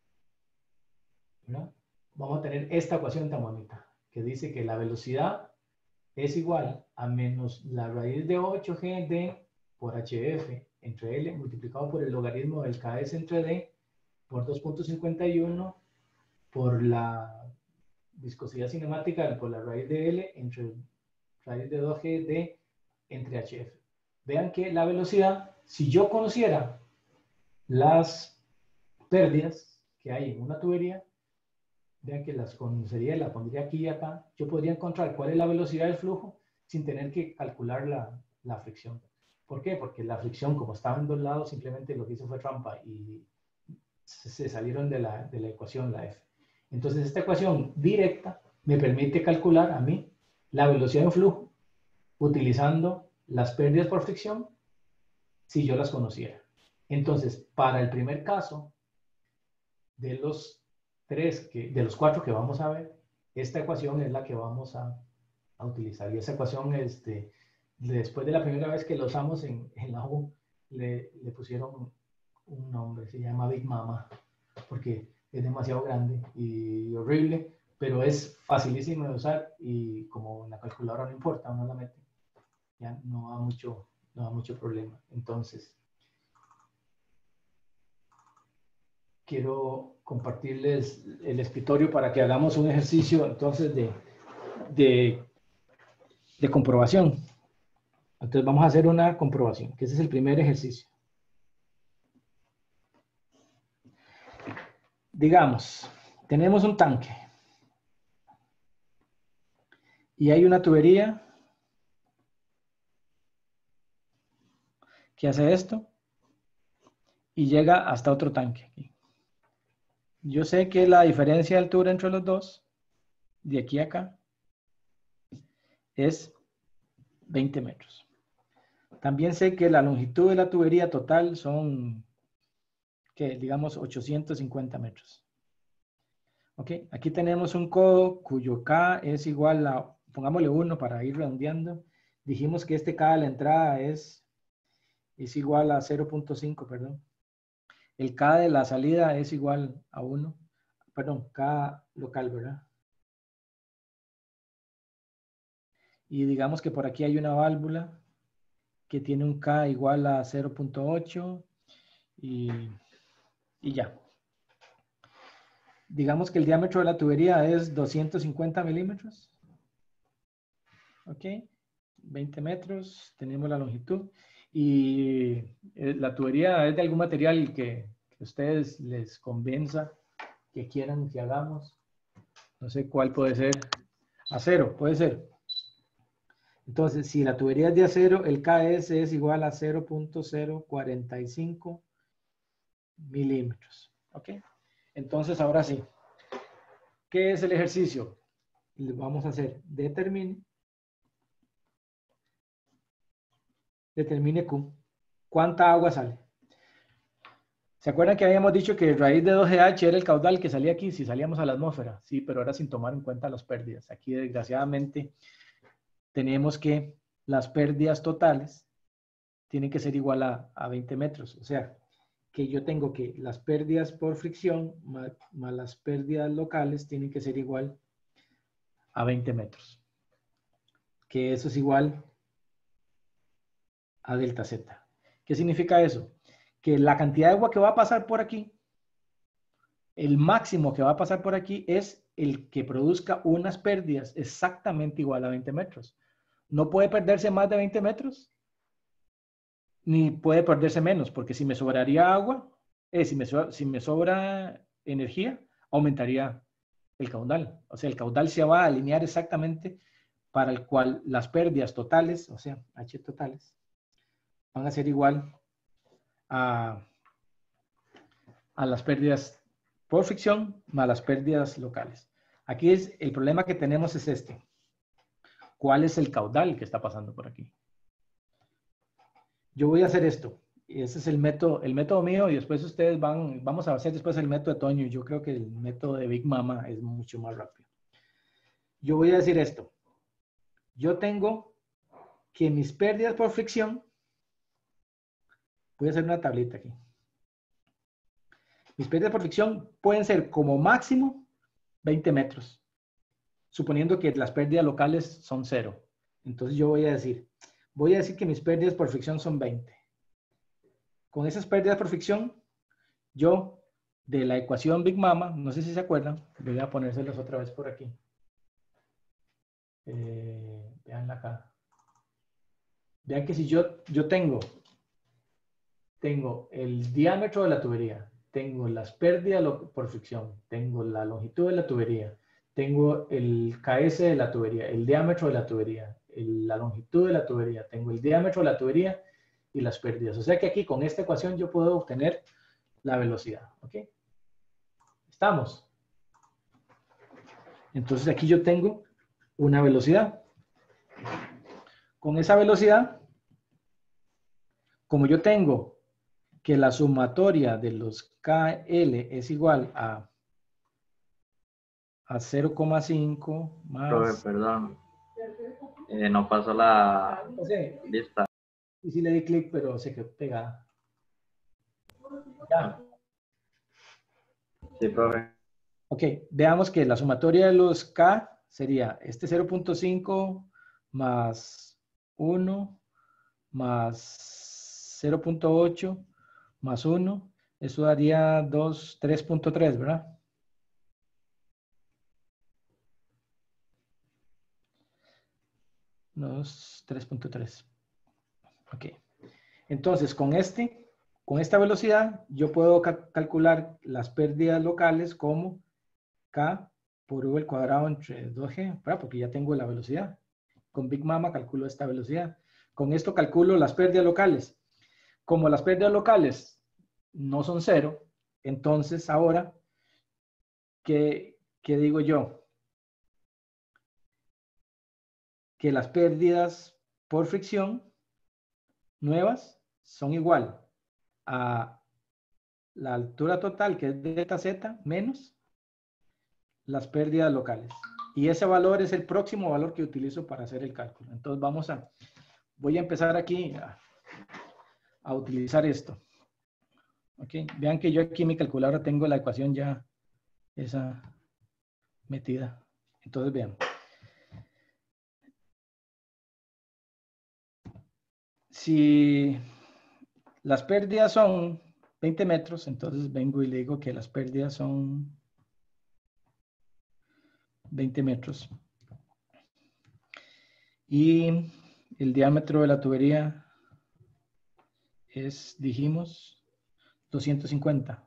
S1: ¿verdad? Vamos a tener esta ecuación tan bonita que dice que la velocidad es igual a menos la raíz de ocho G D por H F entre L multiplicado por el logaritmo del K S entre D por dos punto cincuenta y uno por la viscosidad cinemática por la raíz de L entre raíz de dos G D entre H F. Vean que la velocidad, si yo conociera las pérdidas que hay en una tubería, vean que las conocería, la pondría aquí y acá, yo podría encontrar cuál es la velocidad del flujo sin tener que calcular la, la fricción. ¿Por qué? Porque la fricción, como estaba en dos lados, simplemente lo que hizo fue trampa y se, se salieron de la, de la ecuación, la F. Entonces, esta ecuación directa me permite calcular a mí la velocidad en flujo utilizando las pérdidas por fricción si yo las conociera. Entonces, para el primer caso, de los tres, que, de los cuatro que vamos a ver, esta ecuación es la que vamos a, a utilizar. Y esa ecuación, este, después de la primera vez que la usamos en, en la U, le, le pusieron un nombre, se llama Big Mama, porque es demasiado grande y horrible, pero es facilísimo de usar y como en la calculadora no importa, uno la mete, ya no da mucho, no da mucho problema. Entonces, quiero compartirles el escritorio para que hagamos un ejercicio entonces de, de, de comprobación. Entonces vamos a hacer una comprobación, que ese es el primer ejercicio. Digamos, tenemos un tanque y hay una tubería que hace esto y llega hasta otro tanque aquí. Yo sé que la diferencia de altura entre los dos, de aquí a acá, es veinte metros. También sé que la longitud de la tubería total son, que digamos, ochocientos cincuenta metros. Ok, aquí tenemos un codo cuyo K es igual a, pongámosle uno para ir redondeando. Dijimos que este K de la entrada es, es igual a cero punto cinco, perdón. El K de la salida es igual a uno. Perdón, K local, ¿verdad? Y digamos que por aquí hay una válvula que tiene un K igual a cero punto ocho y, y ya. Digamos que el diámetro de la tubería es doscientos cincuenta milímetros. Ok, veinte metros, tenemos la longitud. Y la tubería es de algún material que, que a ustedes les convenza que quieran que hagamos. No sé cuál puede ser. Acero, puede ser. Entonces, si la tubería es de acero, el K S es igual a cero punto cero cuarenta y cinco milímetros. ¿Ok? Entonces, ahora sí. ¿Qué es el ejercicio? Vamos a hacer determine. Determine Q. ¿Cuánta agua sale? ¿Se acuerdan que habíamos dicho que raíz de dos G H era el caudal que salía aquí si salíamos a la atmósfera? Sí, pero ahora sin tomar en cuenta las pérdidas. Aquí, desgraciadamente, tenemos que las pérdidas totales tienen que ser igual a, a veinte metros. O sea, que yo tengo que las pérdidas por fricción más, más las pérdidas locales tienen que ser igual a veinte metros. Que eso es igual a delta Z. ¿Qué significa eso? Que la cantidad de agua que va a pasar por aquí, el máximo que va a pasar por aquí es el que produzca unas pérdidas exactamente igual a veinte metros. No puede perderse más de veinte metros, ni puede perderse menos, porque si me sobraría agua, eh, si, me so, si me sobra energía, aumentaría el caudal. O sea, el caudal se va a alinear exactamente para el cual las pérdidas totales, o sea, H totales, van a ser igual a, a las pérdidas por fricción más las pérdidas locales. Aquí es, el problema que tenemos es este. ¿Cuál es el caudal que está pasando por aquí? Yo voy a hacer esto. Ese es el método, el método mío y después ustedes van, vamos a hacer después el método de Toño. Yo creo que el método de Big Mama es mucho más rápido. Yo voy a decir esto. Yo tengo que mis pérdidas por fricción, voy a hacer una tablita aquí. Mis pérdidas por fricción pueden ser como máximo veinte metros, suponiendo que las pérdidas locales son cero. Entonces yo voy a decir, voy a decir que mis pérdidas por fricción son veinte. Con esas pérdidas por fricción, yo de la ecuación Big Mama, no sé si se acuerdan, voy a ponérselas otra vez por aquí. Eh, veanla acá. Vean que si yo, yo tengo, tengo el diámetro de la tubería, tengo las pérdidas por fricción, tengo la longitud de la tubería, tengo el K S de la tubería, el diámetro de la tubería, el, la longitud de la tubería, tengo el diámetro de la tubería y las pérdidas. O sea que aquí con esta ecuación yo puedo obtener la velocidad. ¿Ok? ¿Estamos? Entonces aquí yo tengo una velocidad. Con esa velocidad, como yo tengo que la sumatoria de los K L es igual a, a cero coma cinco más...
S4: Profe, perdón. Eh, no pasó la
S1: no sé,
S4: lista.
S1: y si le di clic, pero se quedó pegada. Ya.
S4: Sí, profe.
S1: Ok, veamos que la sumatoria de los K sería este cero punto cinco más uno más cero punto ocho más uno. Eso daría dos, tres punto tres, ¿verdad? Dos, tres punto tres. Ok. Entonces, con este, con esta velocidad, yo puedo ca calcular las pérdidas locales como K por V al cuadrado entre dos G, ¿verdad? Porque ya tengo la velocidad. Con Big Mama calculo esta velocidad. Con esto calculo las pérdidas locales. Como las pérdidas locales no son cero, entonces ahora, ¿qué, qué digo yo? Que las pérdidas por fricción nuevas son igual a la altura total, que es delta Z, menos las pérdidas locales. Y ese valor es el próximo valor que utilizo para hacer el cálculo. Entonces vamos a, voy a empezar aquí a, a utilizar esto. ¿Ok? Vean que yo aquí en mi calculadora tengo la ecuación ya esa metida. Entonces vean. Si las pérdidas son veinte metros, entonces vengo y le digo que las pérdidas son veinte metros. Y el diámetro de la tubería es, dijimos, doscientos cincuenta.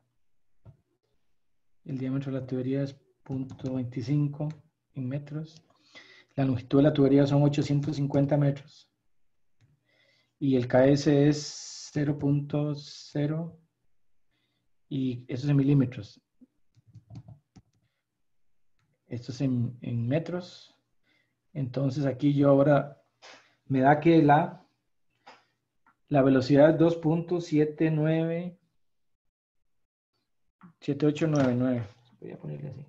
S1: El diámetro de la tubería es cero punto veinticinco en metros. La longitud de la tubería son ochocientos cincuenta metros. Y el K S es cero punto cero y eso es en milímetros. Esto es en, en metros. Entonces aquí yo ahora me da que la, la velocidad es dos punto siete nueve siete ocho nueve nueve. Voy a ponerle así.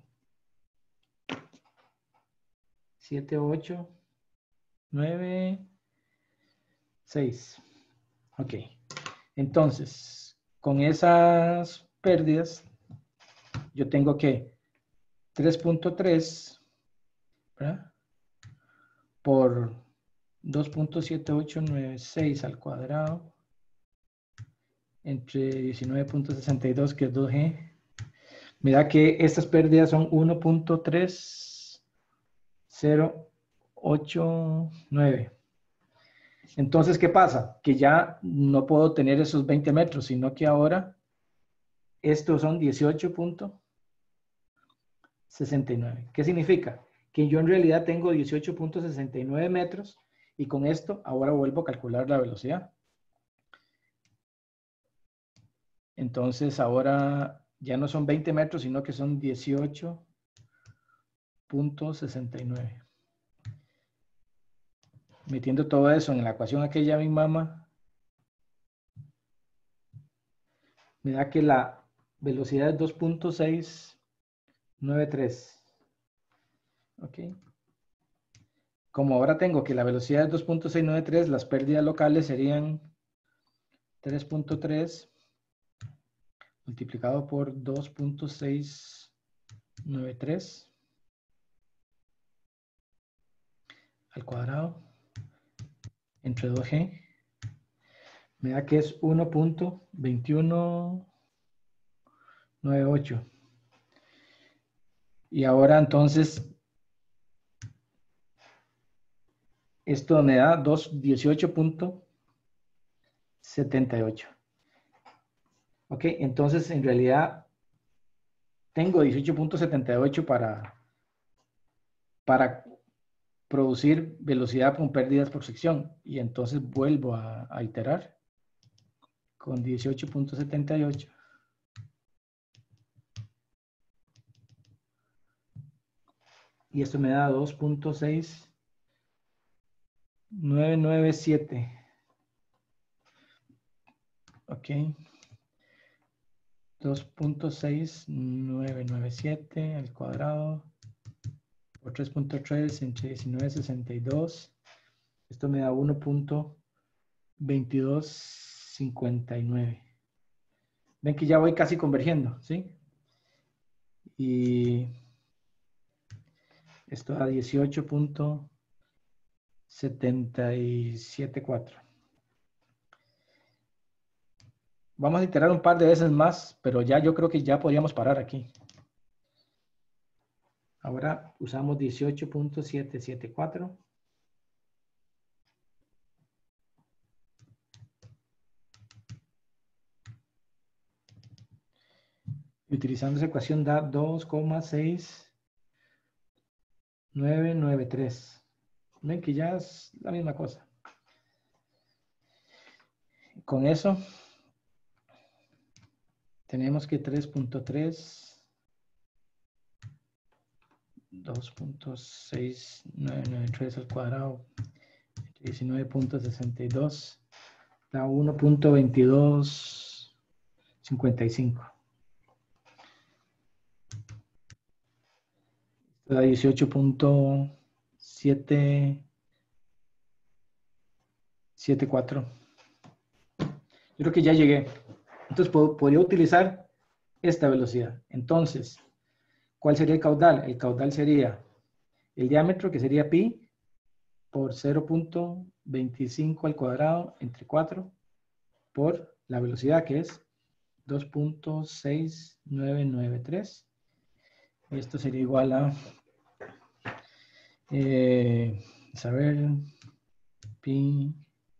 S1: siete ocho nueve seis. Ok. Entonces, con esas pérdidas, yo tengo que tres punto tres ¿verdad? Por dos punto siete ocho nueve seis al cuadrado entre diecinueve punto sesenta y dos, que es dos G. Mira que estas pérdidas son uno punto tres cero ocho nueve. Entonces, ¿qué pasa? Que ya no puedo tener esos veinte metros, sino que ahora estos son dieciocho punto sesenta y nueve. ¿Qué significa? Que yo en realidad tengo dieciocho punto sesenta y nueve metros y con esto ahora vuelvo a calcular la velocidad. Entonces ahora ya no son veinte metros, sino que son dieciocho punto sesenta y nueve. Metiendo todo eso en la ecuación aquella misma, me da que la velocidad es dos punto seiscientos noventa y tres. Ok. Como ahora tengo que la velocidad es dos punto seiscientos noventa y tres, las pérdidas locales serían tres punto tres multiplicado por dos punto seiscientos noventa y tres al cuadrado entre dos G. Me da que es uno punto veintiuno noventa y ocho. Y ahora entonces esto me da dieciocho punto setenta y ocho. Ok, entonces en realidad tengo dieciocho punto setenta y ocho para, para producir velocidad con pérdidas por sección. Y entonces vuelvo a, a iterar con dieciocho punto setenta y ocho. Y esto me da dos punto seis nueve nueve siete. Ok. dos punto seis nueve nueve siete al cuadrado por tres punto tres entre diecinueve sesenta y dos. Esto me da uno punto veintidós cincuenta y nueve. Ven que ya voy casi convergiendo, ¿sí? Y esto da dieciocho punto setenta y siete cuatro. Vamos a iterar un par de veces más, pero ya yo creo que ya podríamos parar aquí. Ahora usamos dieciocho punto setecientos setenta y cuatro. Y utilizando esa ecuación da dos coma seis nueve nueve tres. Ven que ya es la misma cosa. Con eso tenemos que tres punto tres, dos punto seis nueve nueve tres al cuadrado, diecinueve punto sesenta y dos, da uno punto veintidós cincuenta y cinco. Da dieciocho punto setecientos setenta y cuatro. Yo creo que ya llegué. Entonces puedo, podría utilizar esta velocidad. Entonces, ¿cuál sería el caudal? El caudal sería el diámetro, que sería pi, por cero punto veinticinco al cuadrado entre cuatro, por la velocidad, que es dos punto seis nueve nueve tres. Esto sería igual a, eh, a ver, pi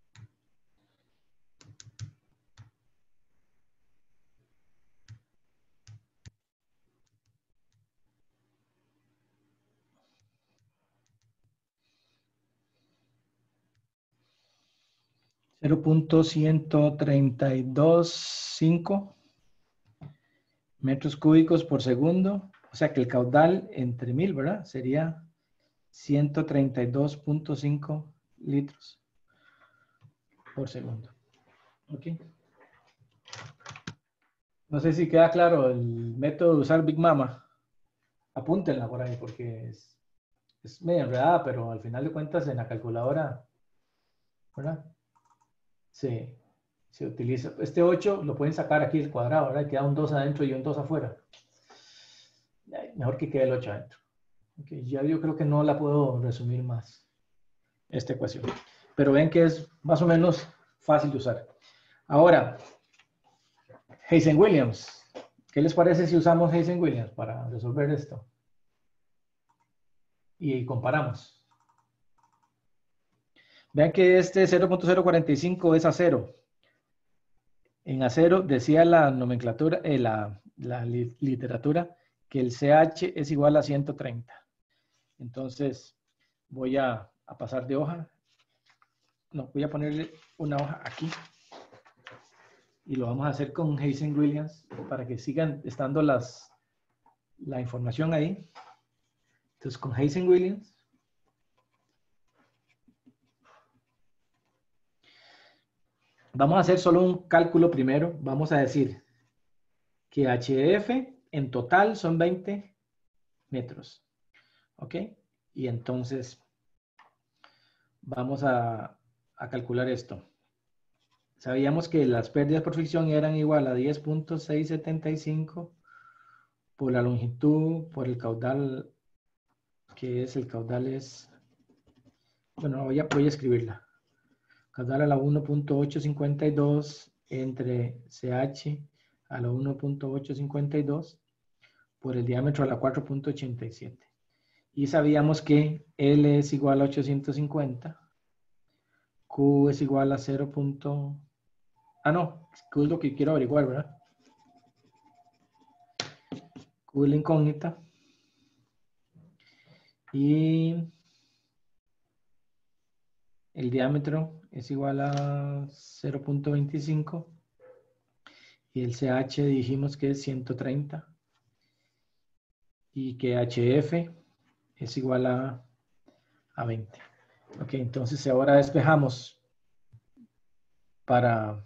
S1: cero punto ciento treinta y dos cinco metros cúbicos por segundo. O sea que el caudal entre mil, ¿verdad? Sería ciento treinta y dos punto cinco litros por segundo. Ok. No sé si queda claro el método de usar Big Mama. Apúntenla por ahí porque es, es medio enredada, pero al final de cuentas en la calculadora, ¿verdad? Sí, se utiliza. Este ocho lo pueden sacar aquí el cuadrado, ¿verdad? Queda un dos adentro y un dos afuera. Mejor que quede el ocho adentro. Okay, ya yo creo que no la puedo resumir más, esta ecuación. Pero ven que es más o menos fácil de usar. Ahora, Hazen-Williams. ¿Qué les parece si usamos Hazen-Williams para resolver esto? Y comparamos. Vean que este cero punto cero cuatro cinco es acero. En acero decía la nomenclatura, eh, la, la li- literatura, que el C H es igual a ciento treinta. Entonces, voy a, a pasar de hoja. No, voy a ponerle una hoja aquí. Y lo vamos a hacer con Hazen-Williams para que sigan estando las, la información ahí. Entonces, con Hazen-Williams. Vamos a hacer solo un cálculo primero. Vamos a decir que H F en total son veinte metros. ¿Ok? Y entonces vamos a, a calcular esto. Sabíamos que las pérdidas por fricción eran igual a diez punto seiscientos setenta y cinco por la longitud, por el caudal, que es el caudal es, bueno, voy a, voy a escribirla. Caudal a la uno punto ochocientos cincuenta y dos entre C H a la uno punto ochocientos cincuenta y dos por el diámetro a la cuatro punto ochenta y siete. Y sabíamos que L es igual a ochocientos cincuenta, Q es igual a cero. Ah, no, Q es lo que quiero averiguar, ¿verdad? Q es la incógnita. Y el diámetro es igual a cero punto veinticinco. Y el C H dijimos que es ciento treinta. Y que H F es igual a, a veinte. Ok, entonces ahora despejamos para,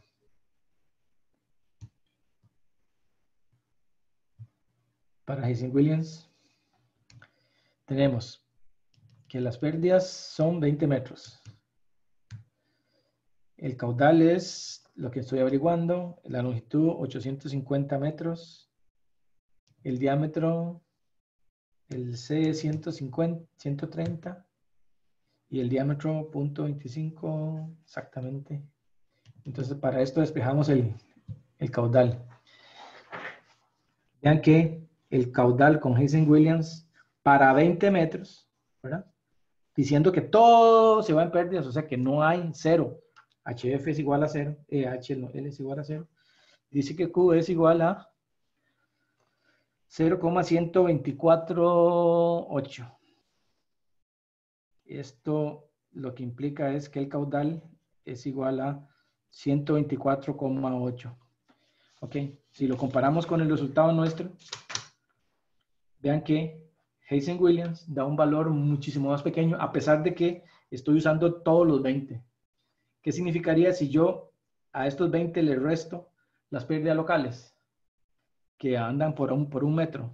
S1: para Hazen-Williams. Tenemos que las pérdidas son veinte metros. El caudal es lo que estoy averiguando. La longitud ochocientos cincuenta metros. El diámetro, el C es ciento cincuenta, ciento treinta. Y el diámetro punto veinticinco exactamente. Entonces para esto despejamos el, el caudal. Vean que el caudal con Hazen-Williams para veinte metros, ¿verdad? Diciendo que todo se va en pérdidas, o sea que no hay cero. H F es igual a cero, eh, H L es igual a cero. Dice que Q es igual a cero coma ciento veinticuatro ocho. Esto lo que implica es que el caudal es igual a ciento veinticuatro coma ocho. Ok, si lo comparamos con el resultado nuestro, vean que Hazen-Williams da un valor muchísimo más pequeño, a pesar de que estoy usando todos los veinte. ¿Qué significaría si yo a estos veinte le resto las pérdidas locales que andan por un, por un metro?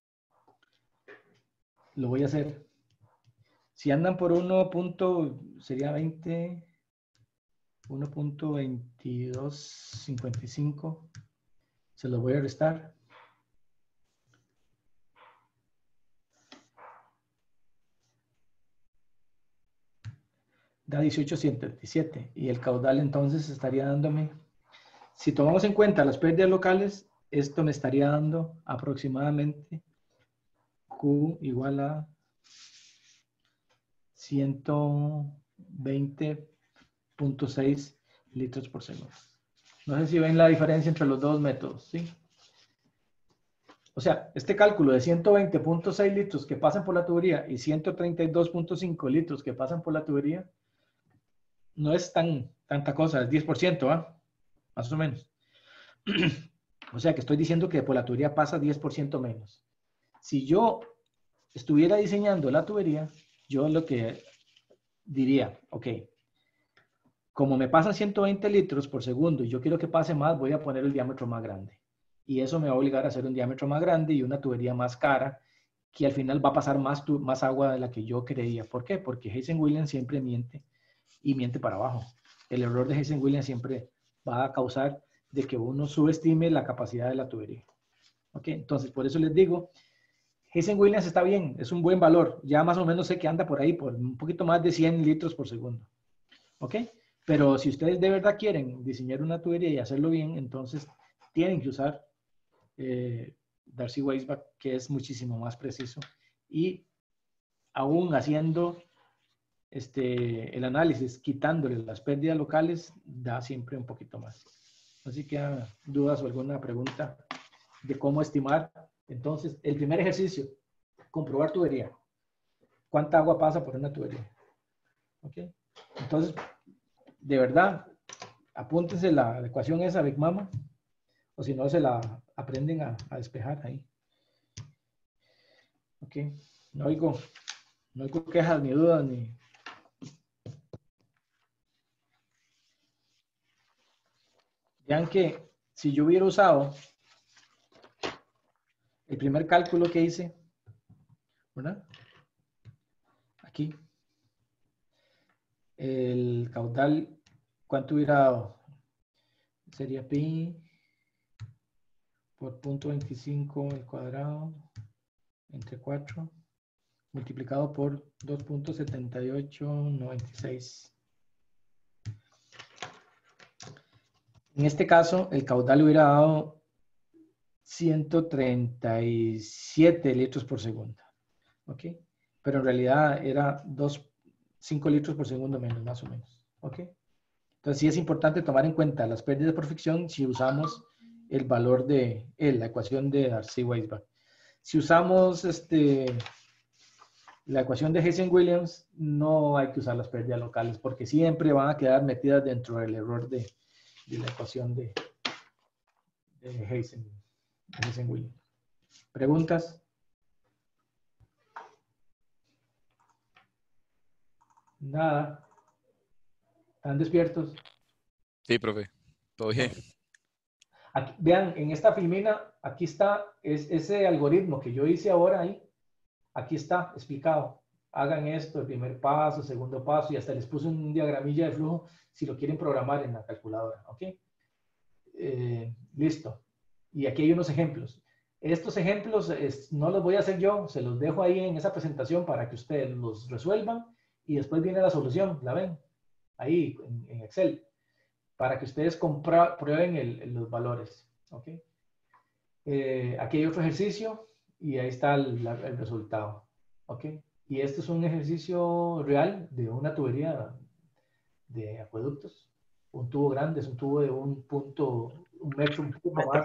S1: Lo voy a hacer. Si andan por uno. Sería veinte, uno punto veintidós cincuenta y cinco, se los voy a restar. Da dieciocho punto setenta y siete y el caudal entonces estaría dándome, si tomamos en cuenta las pérdidas locales, esto me estaría dando aproximadamente Q igual a ciento veinte punto seis litros por segundo. No sé si ven la diferencia entre los dos métodos, ¿sí? O sea, este cálculo de ciento veinte punto seis litros que pasan por la tubería y ciento treinta y dos punto cinco litros que pasan por la tubería, no es tan, tanta cosa, es diez por ciento, ¿ah? Más o menos. O sea que estoy diciendo que por la tubería pasa diez por ciento menos. Si yo estuviera diseñando la tubería, yo lo que diría, ok, como me pasan ciento veinte litros por segundo y yo quiero que pase más, voy a poner el diámetro más grande. Y eso me va a obligar a hacer un diámetro más grande y una tubería más cara, que al final va a pasar más, más agua de la que yo creía. ¿Por qué? Porque Hazen-Williams siempre miente y miente para abajo. El error de Hazen-Williams siempre va a causar de que uno subestime la capacidad de la tubería. ¿Ok? Entonces, por eso les digo Hazen-Williams está bien, es un buen valor. Ya más o menos sé que anda por ahí, por un poquito más de cien litros por segundo. ¿Ok? Pero si ustedes de verdad quieren diseñar una tubería y hacerlo bien, entonces tienen que usar eh, Darcy-Weisbach, que es muchísimo más preciso. Y aún haciendo este, el análisis, quitándole las pérdidas locales, da siempre un poquito más. Así que ah, dudas o alguna pregunta de cómo estimar. Entonces, el primer ejercicio, comprobar tubería. ¿Cuánta agua pasa por una tubería? ¿Ok? Entonces, de verdad, apúntense la, la ecuación esa, Big Mama, o si no, se la aprenden a, a despejar ahí. ¿Ok? No oigo, no oigo quejas, ni dudas, ni... Vean que si yo hubiera usado el primer cálculo que hice, ¿verdad? Aquí. El caudal, ¿cuánto hubiera dado? Sería pi por punto veinticinco al cuadrado entre cuatro multiplicado por dos punto setenta y ocho noventa y seis. En este caso, el caudal hubiera dado ciento treinta y siete litros por segundo. ¿Ok? Pero en realidad era dos, cinco litros por segundo menos, más o menos. ¿Ok? Entonces sí es importante tomar en cuenta las pérdidas por fricción si usamos el valor de eh, la ecuación de Darcy-Weisbach. Si usamos este, la ecuación de Hazen-Williams, no hay que usar las pérdidas locales porque siempre van a quedar metidas dentro del error de, de la ecuación de, de Hazen, de Hazen-Williams. ¿Preguntas? Nada. ¿Están despiertos?
S5: Sí, profe. Todo bien.
S1: Aquí, vean, en esta filmina, aquí está es, ese algoritmo que yo hice ahora ahí. Aquí está explicado. Hagan esto, el primer paso, segundo paso, y hasta les puse un diagramilla de flujo si lo quieren programar en la calculadora. ¿Ok? Eh, listo. Y aquí hay unos ejemplos. Estos ejemplos es, no los voy a hacer yo, se los dejo ahí en esa presentación para que ustedes los resuelvan y después viene la solución, ¿la ven? Ahí en, en Excel, para que ustedes compra, prueben el, el, los valores. ¿Ok? Eh, aquí hay otro ejercicio y ahí está el, la, el resultado. ¿Ok? Y este es un ejercicio real de una tubería de acueductos. Un tubo grande, es un tubo de un punto, un metro, un poco más.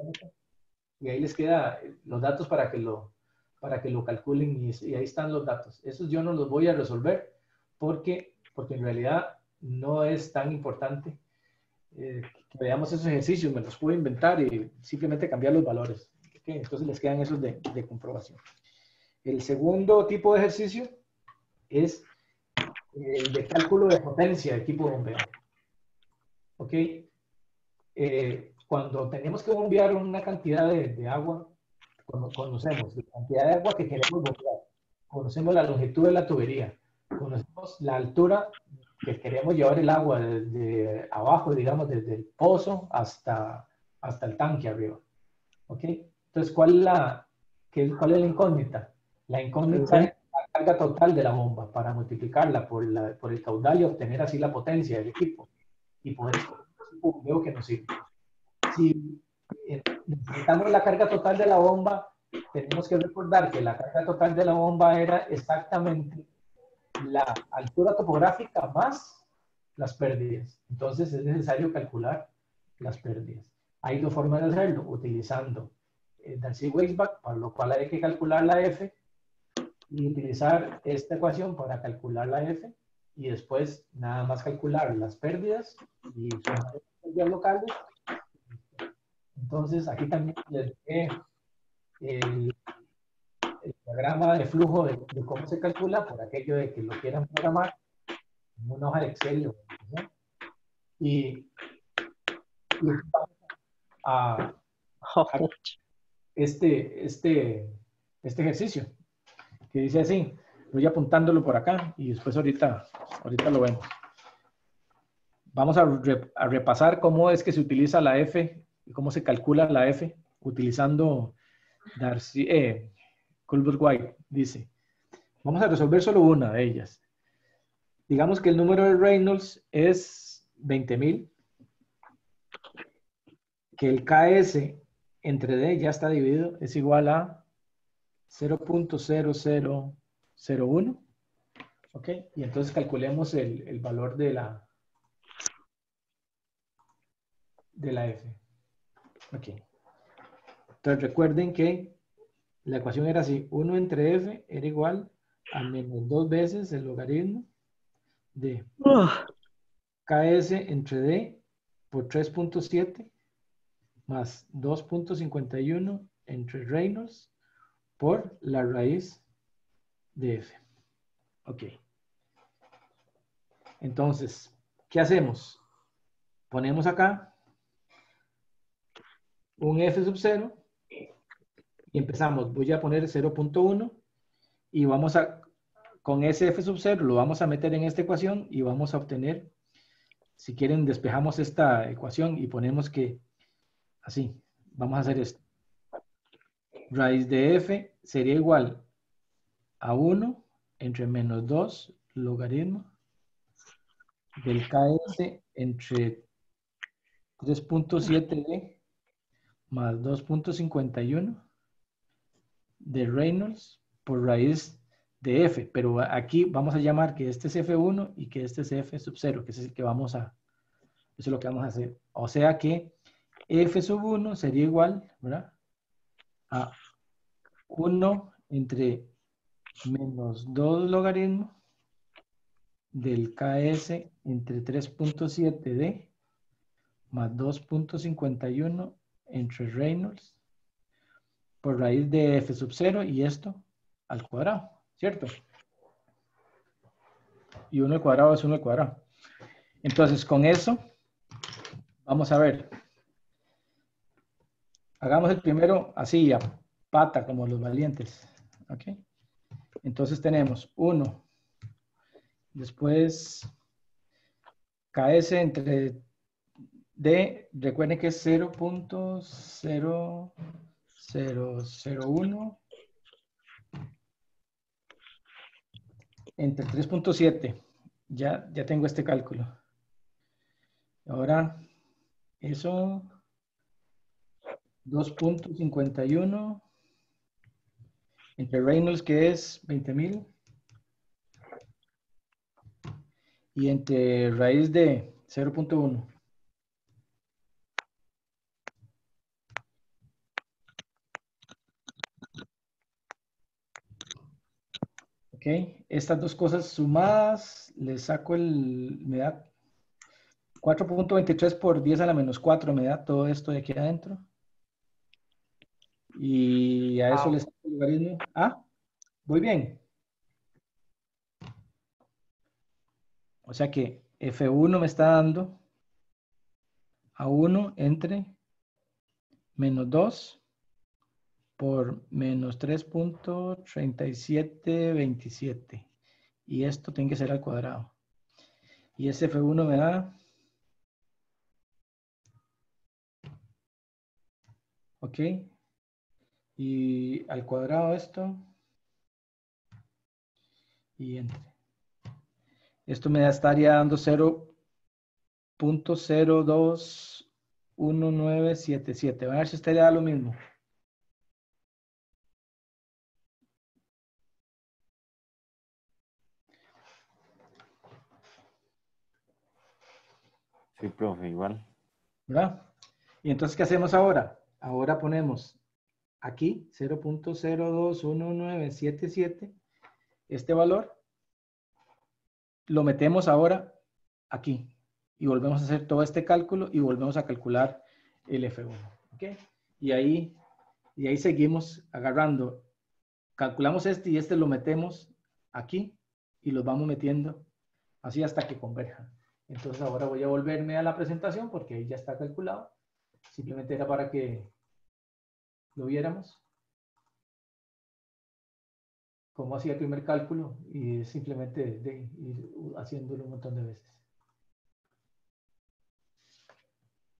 S1: Y ahí les queda los datos para que lo, para que lo calculen y, y ahí están los datos. Esos yo no los voy a resolver porque, porque en realidad no es tan importante eh, que veamos esos ejercicios, me los puedo inventar y simplemente cambiar los valores. ¿Okay? Entonces les quedan esos de, de comprobación. El segundo tipo de ejercicio es el de cálculo de potencia de equipo de bombeo. ¿Ok? Eh, cuando tenemos que bombear una cantidad de, de agua, cuando conocemos la cantidad de agua que queremos bombear, conocemos la longitud de la tubería, conocemos la altura que queremos llevar el agua desde abajo, digamos, desde el pozo hasta, hasta el tanque arriba. ¿Ok? Entonces, ¿cuál es la, qué, cuál es la incógnita? La incógnita es la carga total de la bomba para multiplicarla por, la, por el caudal y obtener así la potencia del equipo y poder escoger un bombeo que nos sirve. Si necesitamos la carga total de la bomba, tenemos que recordar que la carga total de la bomba era exactamente la altura topográfica más las pérdidas. Entonces es necesario calcular las pérdidas. Hay dos formas de hacerlo, utilizando eh, Darcy-Weisbach, para lo cual hay que calcular la F, y utilizar esta ecuación para calcular la F, y después nada más calcular las pérdidas y sumar las pérdidas locales. Entonces aquí también les dejé el, el diagrama de flujo de, de cómo se calcula, por aquello de que lo quieran programar en una hoja de Excel, ¿no? y, y a, a este, este, este ejercicio que dice así, voy apuntándolo por acá y después ahorita, ahorita lo vemos. Vamos a, re, a repasar cómo es que se utiliza la F y cómo se calcula la F utilizando Darcy, eh, Colbert-White, dice, vamos a resolver solo una de ellas. Digamos que el número de Reynolds es veinte mil, que el K S entre D ya está dividido, es igual a cero punto cero cero cero uno. ¿Ok? Y entonces calculemos el, el valor de la, de la F. Ok. Entonces recuerden que la ecuación era así, uno entre F era igual a menos dos veces el logaritmo de K S entre D por tres punto siete más dos punto cincuenta y uno entre Reynolds por la raíz de F. Ok. Entonces, ¿qué hacemos? Ponemos acá un F sub cero y empezamos. Voy a poner cero punto uno y vamos a, con ese F sub cero lo vamos a meter en esta ecuación y vamos a obtener, si quieren despejamos esta ecuación y ponemos que, así, vamos a hacer esto. Raíz de F sería igual a uno entre menos dos logaritmo del K S entre tres punto siete D más dos punto cincuenta y uno de Reynolds por raíz de F, pero aquí vamos a llamar que este es F uno y que este es F sub cero, que es el que vamos a, eso es lo que vamos a hacer. O sea que F sub uno sería igual, ¿verdad? A uno entre menos dos logaritmo del K S entre tres punto siete D más dos punto cincuenta y uno entre Reynolds por raíz de F sub cero y esto al cuadrado, ¿cierto? Y uno al cuadrado es uno al cuadrado. Entonces, con eso, vamos a ver. Hagamos el primero así, a pata, como los valientes. ¿Ok? Entonces tenemos uno. Después, K S entre D, recuerden que es cero punto cero cero cero uno entre tres punto siete. Ya, ya tengo este cálculo. Ahora, eso, dos punto cincuenta y uno entre Reynolds, que es veinte mil, y entre raíz de cero punto uno. Ok, estas dos cosas sumadas, le saco el, me da cuatro punto veintitrés por diez a la menos cuatro, me da todo esto de aquí adentro. Y a eso
S4: Ah.
S1: le saco el logaritmo. Ah, voy bien. O sea que F uno me está dando a uno entre menos dos por menos tres punto treinta y siete veintisiete. Y esto tiene que ser al cuadrado. Y ese F uno me da... Ok. Y al cuadrado esto. Y entre. Esto me estaría dando cero punto cero dos uno nueve siete siete. A ver si usted le da lo mismo.
S3: Sí, profe, igual.
S1: ¿Verdad? Y entonces, ¿qué hacemos ahora? Ahora ponemos aquí cero punto cero dos uno nueve siete siete. Este valor lo metemos ahora aquí. Y volvemos a hacer todo este cálculo y volvemos a calcular el F uno. ¿Ok? Y ahí, y ahí seguimos agarrando. Calculamos este y este lo metemos aquí y los vamos metiendo así hasta que converjan. Entonces ahora voy a volverme a la presentación porque ahí ya está calculado. Simplemente era para que lo viéramos. Cómo hacía el primer cálculo y simplemente de, de ir haciéndolo un montón de veces.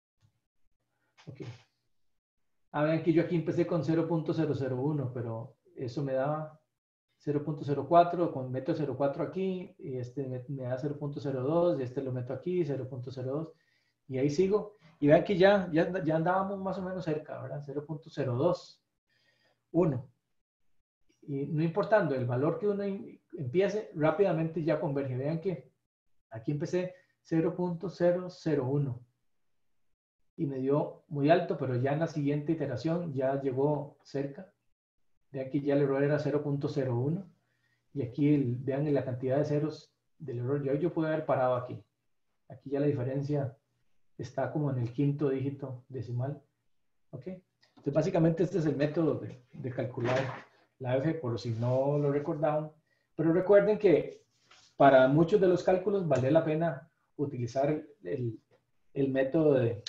S1: Ok. A ver, que yo aquí empecé con cero punto cero cero uno, pero eso me da cero punto cero cuatro, con meto cero punto cuatro aquí, y este me, me da cero punto cero dos, y este lo meto aquí, cero punto cero dos, y ahí sigo. Y vean que ya, ya, ya andábamos más o menos cerca, ¿verdad? cero punto cero dos, uno. Y no importando el valor que uno empiece, rápidamente ya converge. Vean que aquí empecé cero punto cero cero uno. Y me dio muy alto, pero ya en la siguiente iteración ya llegó cerca. Vean que ya el error era cero punto cero uno. Y aquí el, vean la cantidad de ceros del error. Yo, yo pude haber parado aquí. Aquí ya la diferencia está como en el quinto dígito decimal. ¿Ok? Entonces básicamente este es el método de, de calcular la F, por si no lo recordaban. Pero recuerden que para muchos de los cálculos vale la pena utilizar el, el método de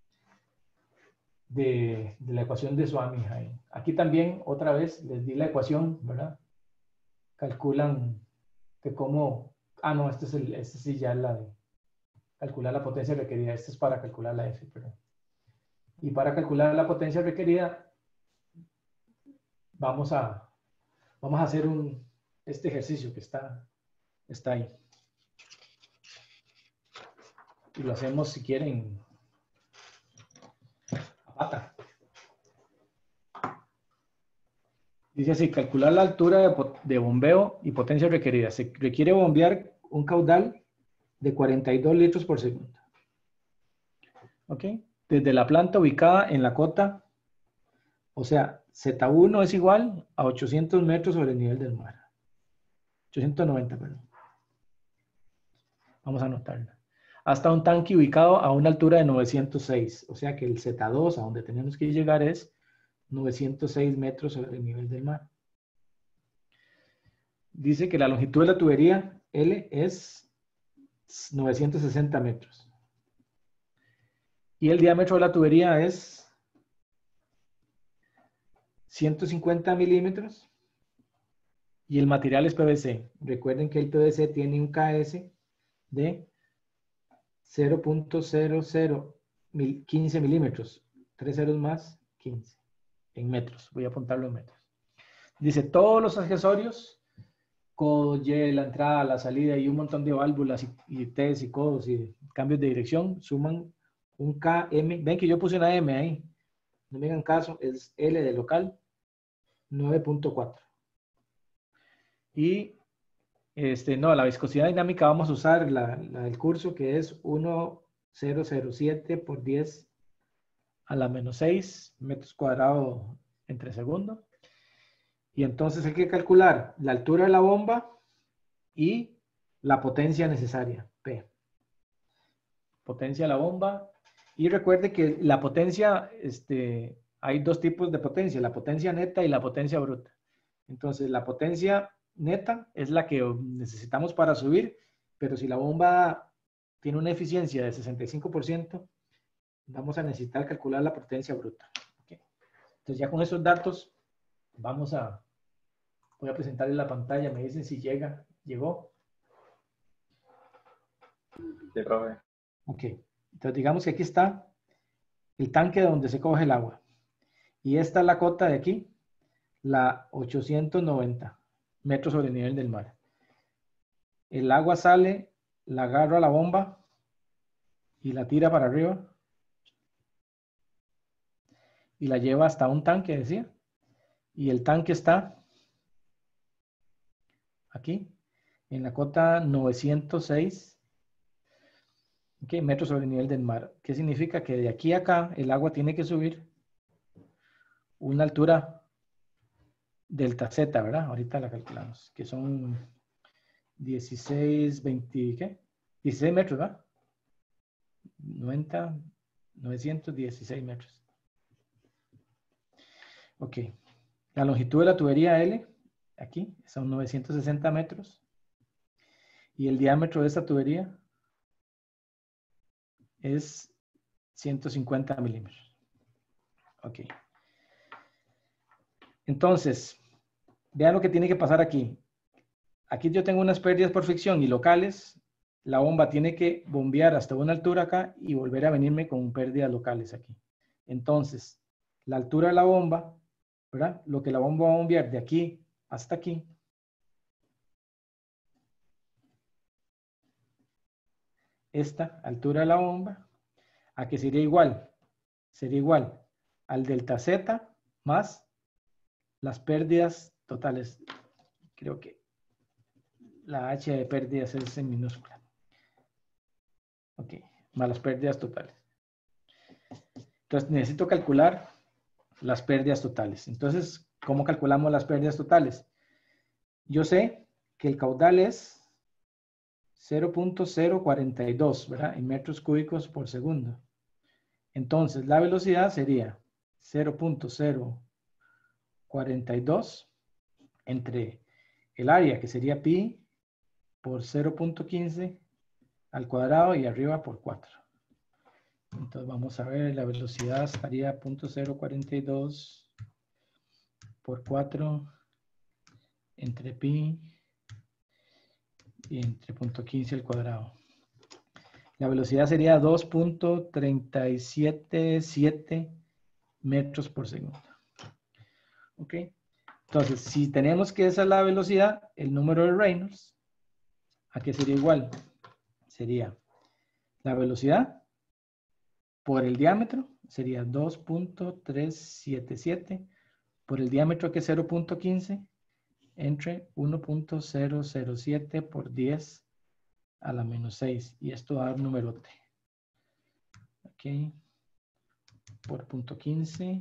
S1: De, de la ecuación de Swami-Hain. Aquí también, otra vez, les di la ecuación, ¿verdad? Calculan que cómo... Ah, no, este es el, este sí ya es la de calcular la potencia requerida. Este es para calcular la F, perdón. Y para calcular la potencia requerida, vamos a, vamos a hacer un, este ejercicio que está, está ahí. Y lo hacemos, si quieren, pata. Dice así, calcular la altura de, de bombeo y potencia requerida. Se requiere bombear un caudal de cuarenta y dos litros por segundo. ¿Ok? Desde la planta ubicada en la cota, o sea, Z uno es igual a ochocientos metros sobre el nivel del mar. ochocientos noventa, perdón. Vamos a anotarla. Hasta un tanque ubicado a una altura de novecientos seis. O sea que el Z dos, a donde tenemos que llegar, es novecientos seis metros sobre el nivel del mar. Dice que la longitud de la tubería L es novecientos sesenta metros. Y el diámetro de la tubería es ciento cincuenta milímetros. Y el material es P V C. Recuerden que el P V C tiene un K S de cero punto cero cero quince milímetros. Tres ceros más, quince. En metros. Voy a apuntarlo en metros. Dice, todos los accesorios, codo, Y, la entrada, la salida y un montón de válvulas y, y T's y codos y cambios de dirección suman un K M. Ven que yo puse una M ahí. No me hagan caso, es L de local, nueve punto cuatro. Y este, no, la viscosidad dinámica vamos a usar la, la del curso, que es mil siete por diez a la menos seis metros cuadrados entre segundo. Y entonces hay que calcular la altura de la bomba y la potencia necesaria, P. Potencia de la bomba. Y recuerde que la potencia, este, hay dos tipos de potencia, la potencia neta y la potencia bruta. Entonces la potencia neta es la que necesitamos para subir, pero si la bomba tiene una eficiencia de sesenta y cinco por ciento, vamos a necesitar calcular la potencia bruta. ¿Okay? Entonces ya con esos datos vamos a, voy a presentarles la pantalla, me dicen si llega, llegó.
S4: Sí, profe.
S1: Ok, entonces digamos que aquí está el tanque donde se coge el agua. Y esta es la cota de aquí, la ochocientos noventa metros sobre el nivel del mar. El agua sale, la agarro a la bomba y la tira para arriba. Y la lleva hasta un tanque, decía. Y el tanque está aquí, en la cota novecientos seis okay, metros sobre el nivel del mar. ¿Qué significa? Que de aquí a acá el agua tiene que subir una altura delta Z, ¿verdad? Ahorita la calculamos, que son dieciséis, veinte, ¿qué? dieciséis metros, ¿verdad? noventa, novecientos dieciséis metros. Ok. La longitud de la tubería L, aquí, son novecientos sesenta metros. Y el diámetro de esta tubería es ciento cincuenta milímetros. Ok. Entonces, vean lo que tiene que pasar aquí. Aquí yo tengo unas pérdidas por fricción y locales. La bomba tiene que bombear hasta una altura acá y volver a venirme con pérdidas locales aquí. Entonces, la altura de la bomba ¿verdad? Lo que la bomba va a bombear de aquí hasta aquí. Esta altura de la bomba, ¿a qué sería igual? Sería igual al delta Z más las pérdidas totales. Creo que la H de pérdidas es en minúscula. Ok, más las pérdidas totales. Entonces necesito calcular las pérdidas totales. Entonces, ¿cómo calculamos las pérdidas totales? Yo sé que el caudal es cero punto cero cuarenta y dos, ¿verdad? En metros cúbicos por segundo. Entonces, la velocidad sería cero punto cero cuarenta y dos entre el área, que sería pi, por cero punto quince al cuadrado y arriba por cuatro. Entonces, vamos a ver, la velocidad estaría cero punto cero cuarenta y dos por cuatro entre pi y entre punto quince al cuadrado. La velocidad sería dos punto treinta y siete siete metros por segundo. ¿Ok? Entonces, si tenemos que esa es la velocidad, el número de Reynolds, ¿a qué sería igual? Sería la velocidad por el diámetro, sería dos punto trescientos setenta y siete por el diámetro, que es cero punto quince, entre uno punto cero cero siete por diez a la menos seis. Y esto va a dar un numerote. Ok. Por punto quince.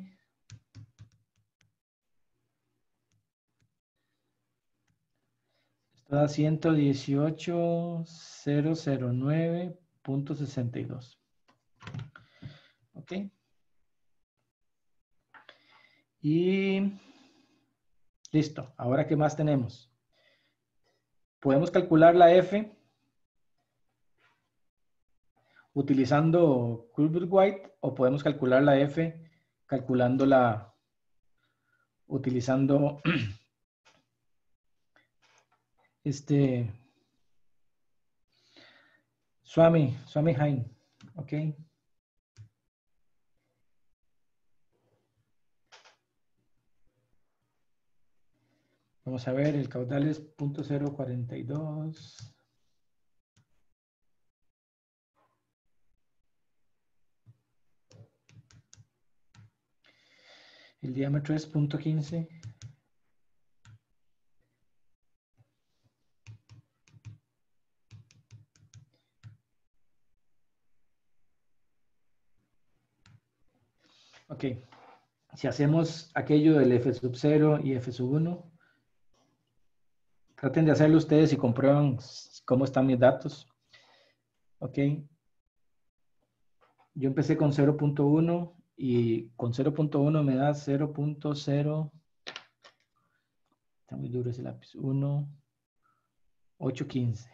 S1: Esto da ciento dieciocho mil nueve punto sesenta y dos. Ok. Y listo. Ahora, ¿qué más tenemos? Podemos calcular la F utilizando Colbert-White, o podemos calcular la F calculándola utilizando este Swami, Swami Hain. Ok. Vamos a ver, el caudal es punto cero cuarenta y dos. El diámetro es punto quince. Ok. Si hacemos aquello del F sub cero y F sub uno, traten de hacerlo ustedes y comprueban cómo están mis datos. Ok. Yo empecé con cero punto uno y con cero punto uno me da cero punto cero. Está muy duro ese lápiz. uno, ocho, quince.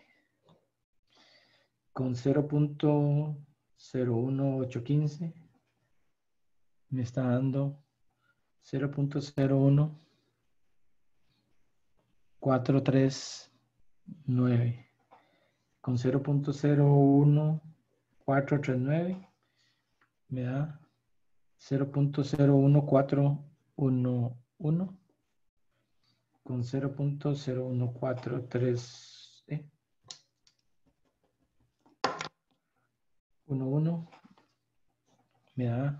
S1: Con cero punto cero uno ocho quince me está dando cero punto cero uno cuatro tres nueve. Con cero punto cero uno cuatro tres nueve me da cero punto cero uno cuatro uno uno. Con cero punto cero uno cuatro tres uno uno me da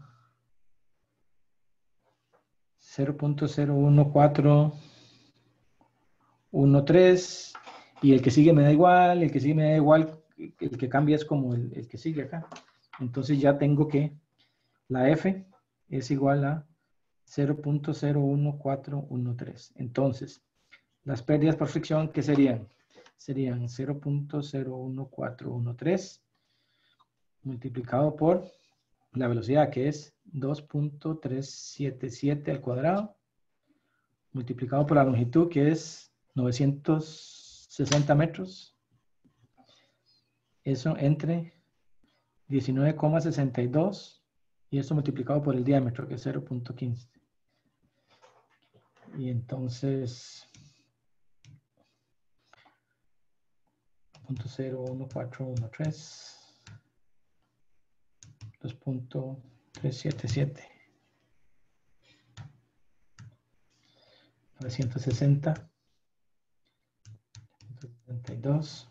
S1: cero punto cero uno cuatro uno tres, y el que sigue me da igual, el que sigue me da igual, el que cambia es como el, el que sigue acá. Entonces ya tengo que la F es igual a cero punto cero uno cuatro uno tres. Entonces, las pérdidas por fricción, ¿qué serían? Serían cero punto cero uno cuatro uno tres multiplicado por la velocidad, que es dos punto trescientos setenta y siete al cuadrado, multiplicado por la longitud, que es novecientos sesenta metros. Eso entre diecinueve coma sesenta y dos, y esto multiplicado por el diámetro, que es cero punto quince. Y entonces punto cero uno cuatro uno tres, dos punto trescientos setenta y siete novecientos sesenta, ciento setenta y dos.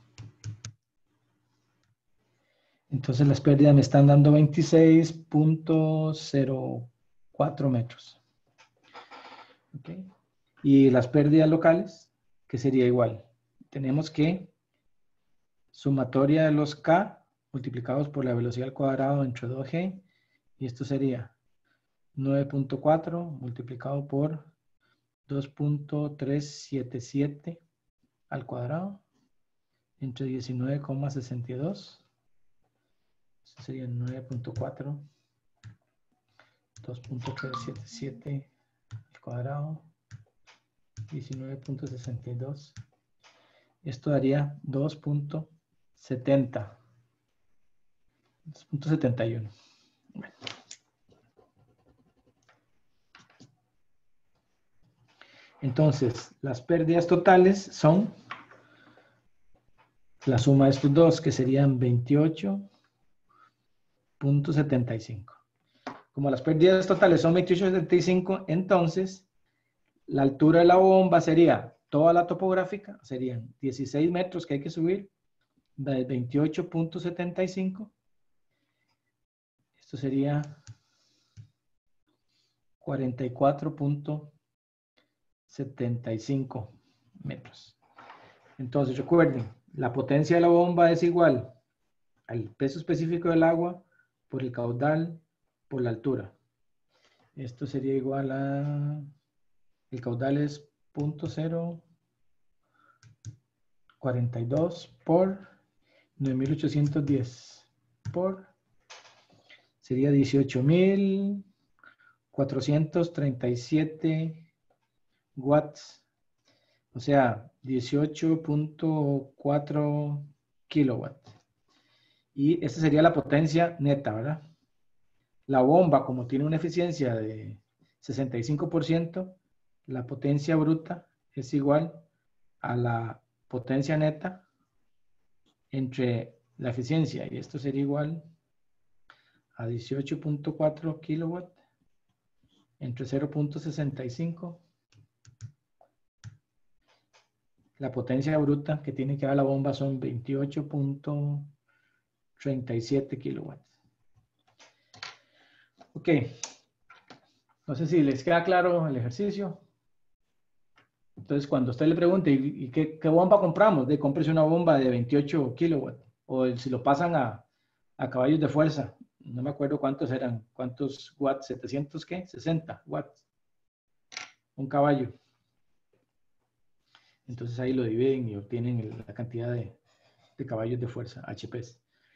S1: Entonces las pérdidas me están dando veintiséis punto cero cuatro metros. ¿Okay? Y las pérdidas locales, que sería igual. Tenemos que sumatoria de los K multiplicados por la velocidad al cuadrado entre dos G. Y esto sería nueve punto cuatro multiplicado por dos punto trescientos setenta y siete al cuadrado entre diecinueve coma sesenta y dos. Eso sería nueve punto cuatro, dos punto trescientos setenta y siete al cuadrado, diecinueve punto sesenta y dos. Esto daría dos punto setenta. dos punto setenta y uno. Bueno. Entonces, las pérdidas totales son la suma de estos dos, que serían veintiocho punto setenta y cinco. Como las pérdidas totales son veintiocho punto setenta y cinco, entonces la altura de la bomba sería, toda la topográfica, serían dieciséis metros que hay que subir, de veintiocho punto setenta y cinco. Esto sería cuarenta y cuatro punto setenta y cinco metros. Entonces recuerden, la potencia de la bomba es igual al peso específico del agua por el caudal por la altura. Esto sería igual a, el caudal es punto cero cuarenta y dos por nueve mil ochocientos diez por, sería dieciocho mil cuatrocientos treinta y siete watts, o sea, dieciocho punto cuatro kilowatts. Y esta sería la potencia neta, ¿verdad? La bomba, como tiene una eficiencia de sesenta y cinco por ciento, la potencia bruta es igual a la potencia neta entre la eficiencia, y esto sería igual a dieciocho punto cuatro kilowatts entre cero punto sesenta y cinco. La potencia bruta que tiene que dar la bomba son veintiocho punto treinta y siete kilowatts. Ok. No sé si les queda claro el ejercicio. Entonces, cuando usted le pregunte, ¿y qué, qué bomba compramos? De cómprese una bomba de veintiocho kilowatts. O si lo pasan a, a caballos de fuerza. No me acuerdo cuántos eran. ¿Cuántos watts? ¿setecientos qué? sesenta watts. Un caballo. Entonces ahí lo dividen y obtienen el, la cantidad de, de caballos de fuerza, H Ps.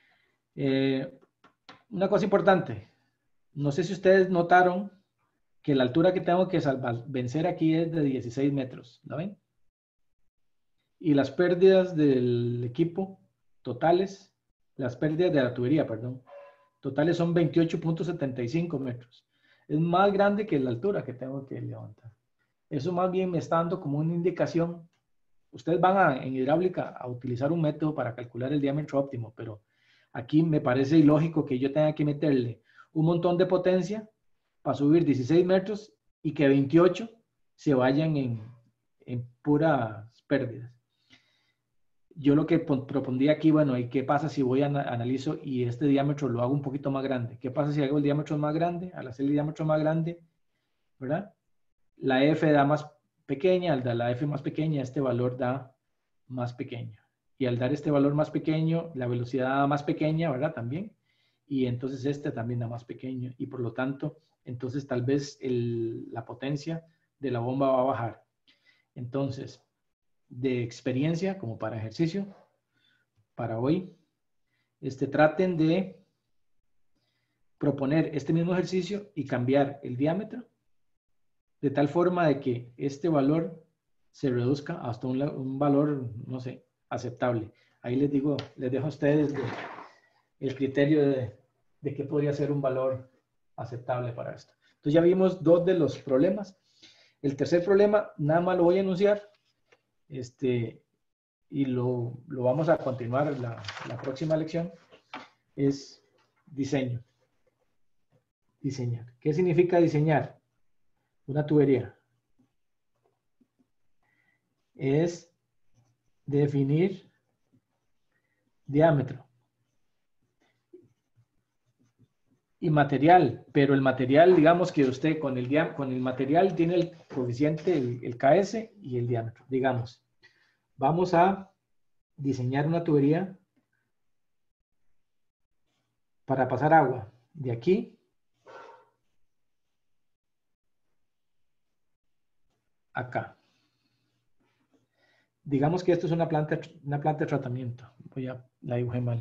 S1: Eh, una cosa importante. No sé si ustedes notaron que la altura que tengo que salvar, vencer aquí es de dieciséis metros. ¿La ven? Y las pérdidas del equipo totales, las pérdidas de la tubería, perdón, totales son veintiocho punto setenta y cinco metros. Es más grande que la altura que tengo que levantar. Eso más bien me está dando como una indicación. Ustedes van a, en hidráulica a utilizar un método para calcular el diámetro óptimo, pero aquí me parece ilógico que yo tenga que meterle un montón de potencia para subir dieciséis metros y que veintiocho se vayan en, en puras pérdidas. Yo lo que propondría aquí, bueno, ¿y qué pasa si voy a analizo y este diámetro lo hago un poquito más grande? ¿Qué pasa si hago el diámetro más grande? Al hacer el diámetro más grande, ¿verdad? La F da más pequeña, al dar la F más pequeña, este valor da más pequeño. Y al dar este valor más pequeño, la velocidad da más pequeña, ¿verdad? También. Y entonces este también da más pequeño. Y por lo tanto, entonces tal vez el, la potencia de la bomba va a bajar. Entonces, de experiencia, como para ejercicio, para hoy, este, traten de proponer este mismo ejercicio y cambiar el diámetro de tal forma de que este valor se reduzca hasta un, un valor, no sé, aceptable. Ahí les digo, les dejo a ustedes de, el criterio de, de qué podría ser un valor aceptable para esto. Entonces ya vimos dos de los problemas. El tercer problema, nada más lo voy a enunciar, este, y lo, lo vamos a continuar la, la próxima lección, es diseño. Diseñar. ¿Qué significa diseñar? Una tubería. es definir diámetro y material, pero el material, digamos que usted con el, dia- con el material tiene el coeficiente, el, el K S y el diámetro. Digamos, vamos a diseñar una tubería para pasar agua de aquí acá. Digamos que esto es una planta, una planta de tratamiento. Voy a, la dibujé mal.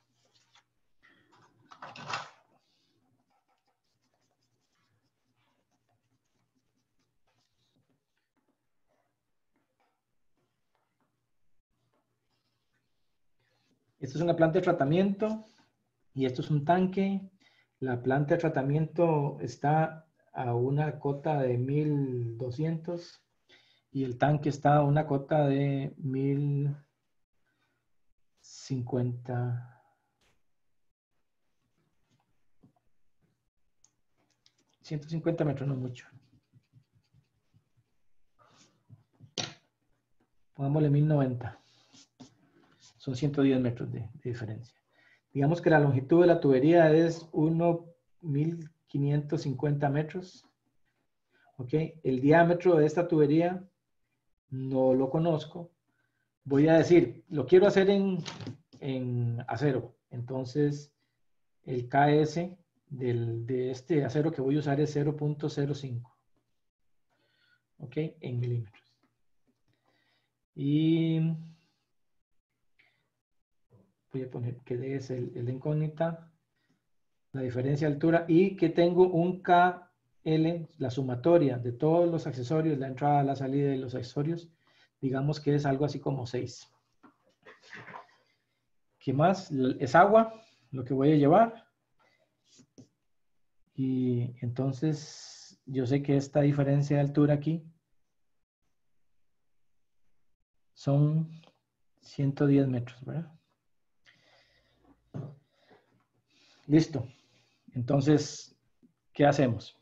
S1: Esto es una planta de tratamiento y esto es un tanque. La planta de tratamiento está a una cota de mil doscientos y el tanque está a una cota de mil cincuenta. ciento cincuenta metros, no mucho. Pongámosle mil noventa. Son ciento diez metros de, de diferencia. Digamos que la longitud de la tubería es mil quinientos cincuenta metros. ¿Ok? El diámetro de esta tubería no lo conozco. Voy a decir, lo quiero hacer en, en acero. Entonces, el K S del, de este acero que voy a usar es cero punto cero cinco. ¿Ok? En milímetros. Y voy a poner que D es el, el de incógnita, la diferencia de altura, y que tengo un K L, la sumatoria de todos los accesorios, la entrada, la salida de los accesorios, digamos que es algo así como seis. ¿Qué más? Es agua, lo que voy a llevar. Y entonces yo sé que esta diferencia de altura aquí son ciento diez metros, ¿verdad? Listo. Entonces, ¿qué hacemos?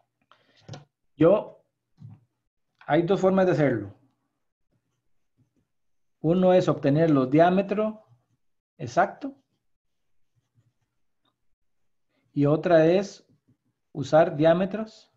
S1: Yo, hay dos formas de hacerlo. Uno es obtener los diámetros exactos y otra es usar diámetros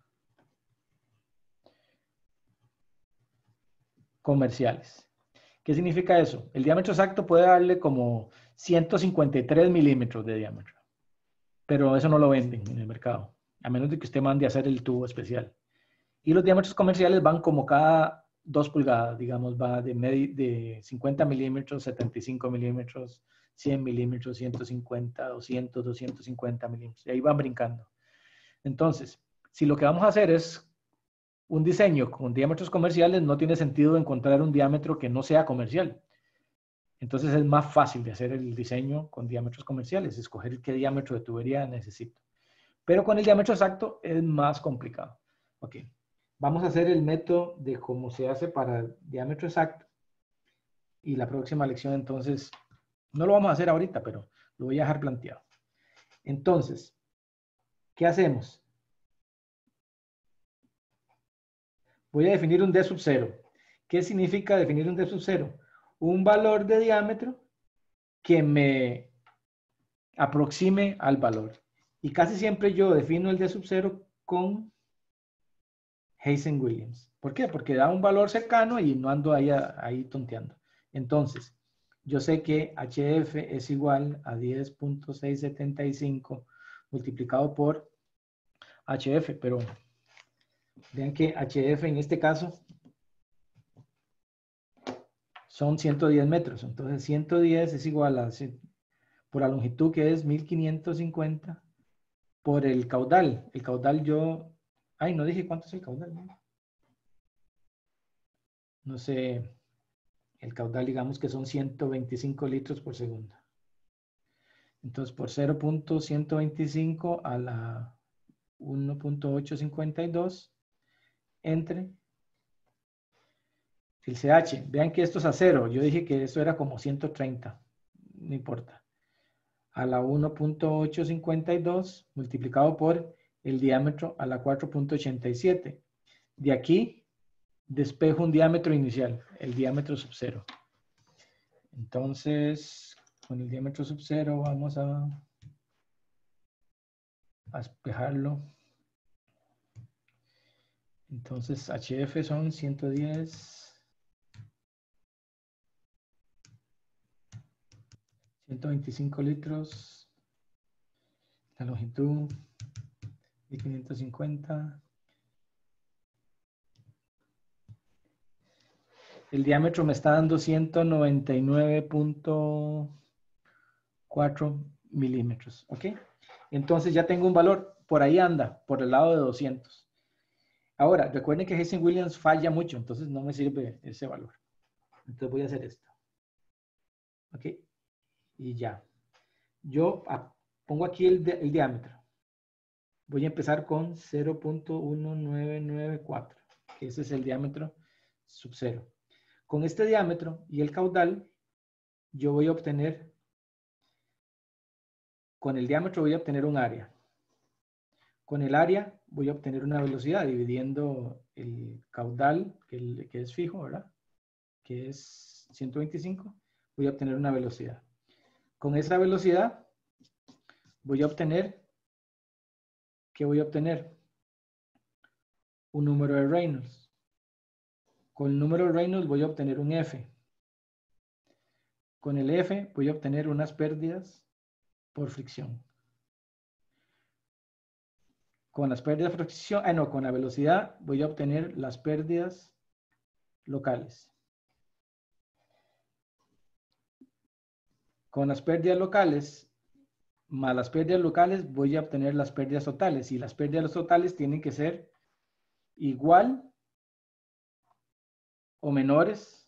S1: comerciales. ¿Qué significa eso? El diámetro exacto puede darle como ciento cincuenta y tres milímetros de diámetro, pero eso no lo venden en el mercado, a menos de que usted mande a hacer el tubo especial. Y los diámetros comerciales van como cada dos pulgadas, digamos, va de, de cincuenta milímetros, setenta y cinco milímetros, cien milímetros, ciento cincuenta, doscientos, doscientos cincuenta milímetros. Y ahí van brincando. Entonces, si lo que vamos a hacer es un diseño con diámetros comerciales, no tiene sentido encontrar un diámetro que no sea comercial. Entonces es más fácil de hacer el diseño con diámetros comerciales, escoger qué diámetro de tubería necesito. Pero con el diámetro exacto es más complicado. Ok. Vamos a hacer el método de cómo se hace para el diámetro exacto. Y la próxima lección, entonces, no lo vamos a hacer ahorita, pero lo voy a dejar planteado. Entonces, ¿qué hacemos? Voy a definir un D sub cero. ¿Qué significa definir un D sub cero? Un valor de diámetro que me aproxime al valor. Y casi siempre yo defino el D sub cero con Hazen-Williams. ¿Por qué? Porque da un valor cercano y no ando ahí, ahí tonteando. Entonces, yo sé que H F es igual a diez punto seiscientos setenta y cinco multiplicado por H F, pero vean que H F en este caso son ciento diez metros. Entonces, ciento diez es igual a, por la longitud que es mil quinientos cincuenta, por el caudal. El caudal yo, ay, no dije cuánto es el caudal, ¿no? No sé, el caudal digamos que son ciento veinticinco litros por segundo. Entonces por cero punto ciento veinticinco a la uno punto ochocientos cincuenta y dos entre el C H. Vean que esto es a cero. Yo dije que esto era como ciento treinta. No importa. A la uno punto ochocientos cincuenta y dos multiplicado por el diámetro a la cuatro punto ochenta y siete. De aquí despejo un diámetro inicial, el diámetro sub cero. Entonces, con el diámetro sub cero vamos a, a despejarlo. Entonces, H F son ciento diez, ciento veinticinco litros, la longitud mil quinientos cincuenta. El diámetro me está dando ciento noventa y nueve punto cuatro milímetros, ¿ok? Entonces ya tengo un valor, por ahí anda, por el lado de doscientos. Ahora, recuerden que Hessing-Williams falla mucho, entonces no me sirve ese valor. Entonces voy a hacer esto. ¿Ok? Y ya. Yo ah, pongo aquí el, el diámetro. Voy a empezar con cero punto uno nueve nueve cuatro, que ese es el diámetro sub cero. Con este diámetro y el caudal, yo voy a obtener, con el diámetro voy a obtener un área. Con el área voy a obtener una velocidad dividiendo el caudal, que, el, que es fijo, ¿verdad? Que es ciento veinticinco, voy a obtener una velocidad. Con esa velocidad voy a obtener, ¿qué voy a obtener? Un número de Reynolds. Con el número de Reynolds voy a obtener un F. Con el F voy a obtener unas pérdidas por fricción. Con las pérdidas por fricción, ah no, con la velocidad voy a obtener las pérdidas locales. Con las pérdidas locales, más las pérdidas locales, voy a obtener las pérdidas totales. Y las pérdidas totales tienen que ser igual o menores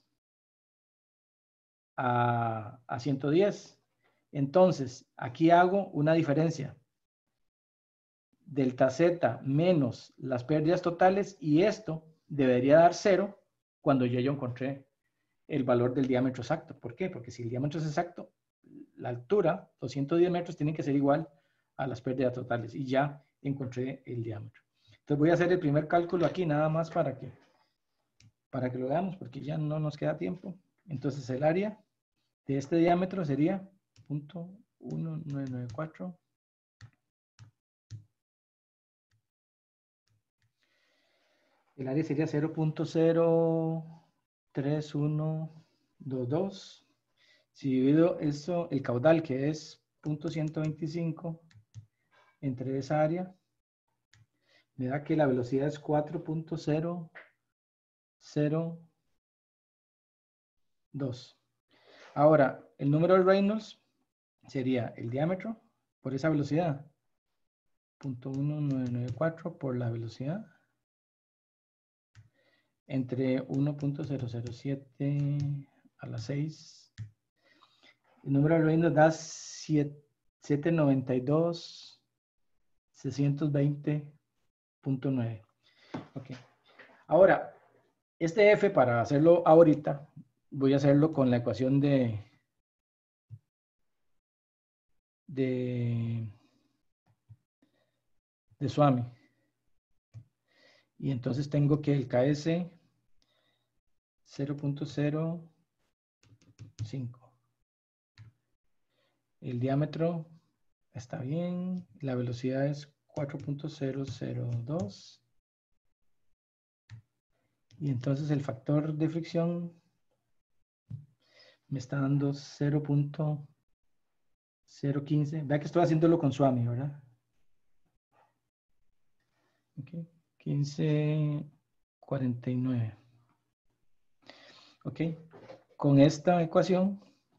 S1: a, a ciento diez. Entonces, aquí hago una diferencia. Delta Z menos las pérdidas totales, y esto debería dar cero cuando yo ya encontré el valor del diámetro exacto. ¿Por qué? Porque si el diámetro es exacto, la altura, los ciento diez metros, tienen que ser igual a las pérdidas totales, y ya encontré el diámetro. Entonces voy a hacer el primer cálculo aquí nada más para que, para que lo veamos, porque ya no nos queda tiempo. Entonces el área de este diámetro sería punto uno nueve nueve cuatro. El área sería cero punto cero tres uno dos dos. Si divido eso, el caudal, que es punto ciento veinticinco, entre esa área, me da que la velocidad es cuatro punto cero cero dos. Ahora, el número de Reynolds sería el diámetro por esa velocidad, punto uno nueve nueve cuatro por la velocidad, entre uno punto cero cero siete a la seis. El número de Reynolds da setecientos noventa y dos mil seiscientos veinte punto nueve. Okay. Ahora, este F, para hacerlo ahorita, voy a hacerlo con la ecuación de, de, de Swami. Y entonces tengo que el K S cero punto cero cinco. El diámetro está bien. La velocidad es cuatro punto cero cero dos. Y entonces el factor de fricción me está dando cero punto cero quince. Vea que estoy haciéndolo con Swami, ¿verdad? Okay. quince cuarenta y nueve. Ok. Con esta ecuación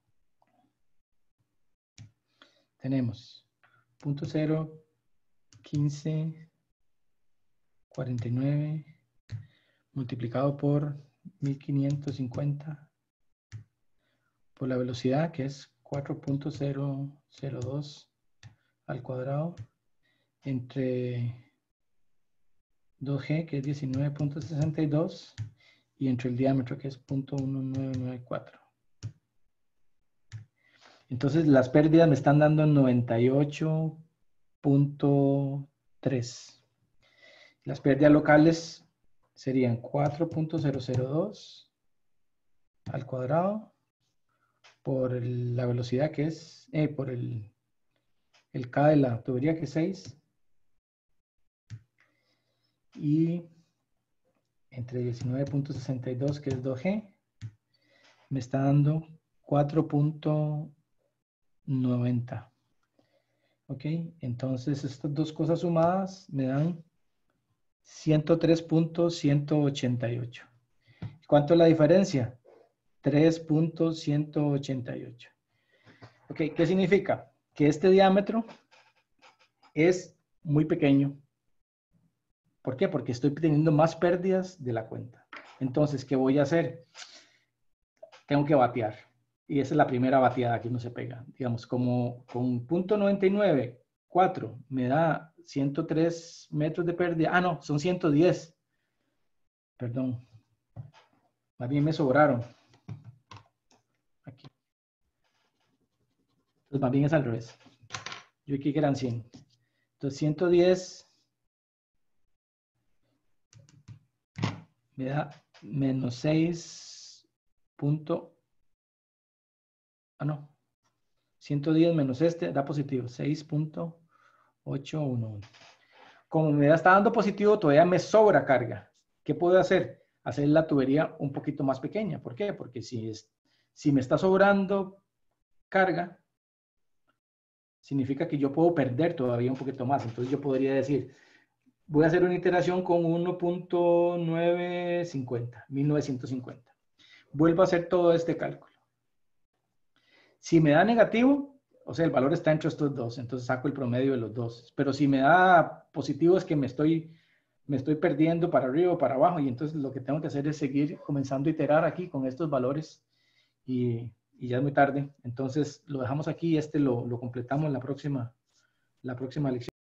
S1: tenemos punto cero quince cuarenta y nueve multiplicado por mil quinientos cincuenta por la velocidad, que es cuatro punto cero cero dos al cuadrado, entre dos G, que es diecinueve punto sesenta y dos, y entre el diámetro, que es punto uno nueve nueve cuatro. Entonces las pérdidas me están dando noventa y ocho punto tres. Las pérdidas locales serían cuatro punto cero cero dos al cuadrado por el- la velocidad que es, eh, por el, el K de la tubería que es seis. Y entre diecinueve punto sesenta y dos que es dos G, me está dando cuatro punto noventa. Ok, entonces estas dos cosas sumadas me dan ciento tres punto ciento ochenta y ocho. ¿Cuánto es la diferencia? tres punto ciento ochenta y ocho. Ok, ¿qué significa? Que este diámetro es muy pequeño. ¿Por qué? Porque estoy teniendo más pérdidas de la cuenta. Entonces, ¿qué voy a hacer? Tengo que batear. Y esa es la primera bateada que uno se pega. Digamos, como con punto noventa y nueve, cuatro, me da ciento tres metros de pérdida. Ah, no, son ciento diez. Perdón. Más bien me sobraron. Aquí. Entonces, más bien es al revés. Yo aquí que eran cien. Entonces, ciento diez me da menos seis. Punto, ah, no. ciento diez menos este da positivo. seis punto ochocientos once. Como me está dando positivo, todavía me sobra carga. ¿Qué puedo hacer? Hacer la tubería un poquito más pequeña. ¿Por qué? Porque si, es, si me está sobrando carga, significa que yo puedo perder todavía un poquito más. Entonces yo podría decir, voy a hacer una iteración con uno punto novecientos cincuenta, mil novecientos cincuenta. Vuelvo a hacer todo este cálculo. Si me da negativo, o sea, el valor está entre estos dos, entonces saco el promedio de los dos. Pero si me da positivo es que me estoy, me estoy perdiendo para arriba o para abajo, y entonces lo que tengo que hacer es seguir comenzando a iterar aquí con estos valores, y, y ya es muy tarde. Entonces lo dejamos aquí y este lo, lo completamos en la próxima, la próxima lección.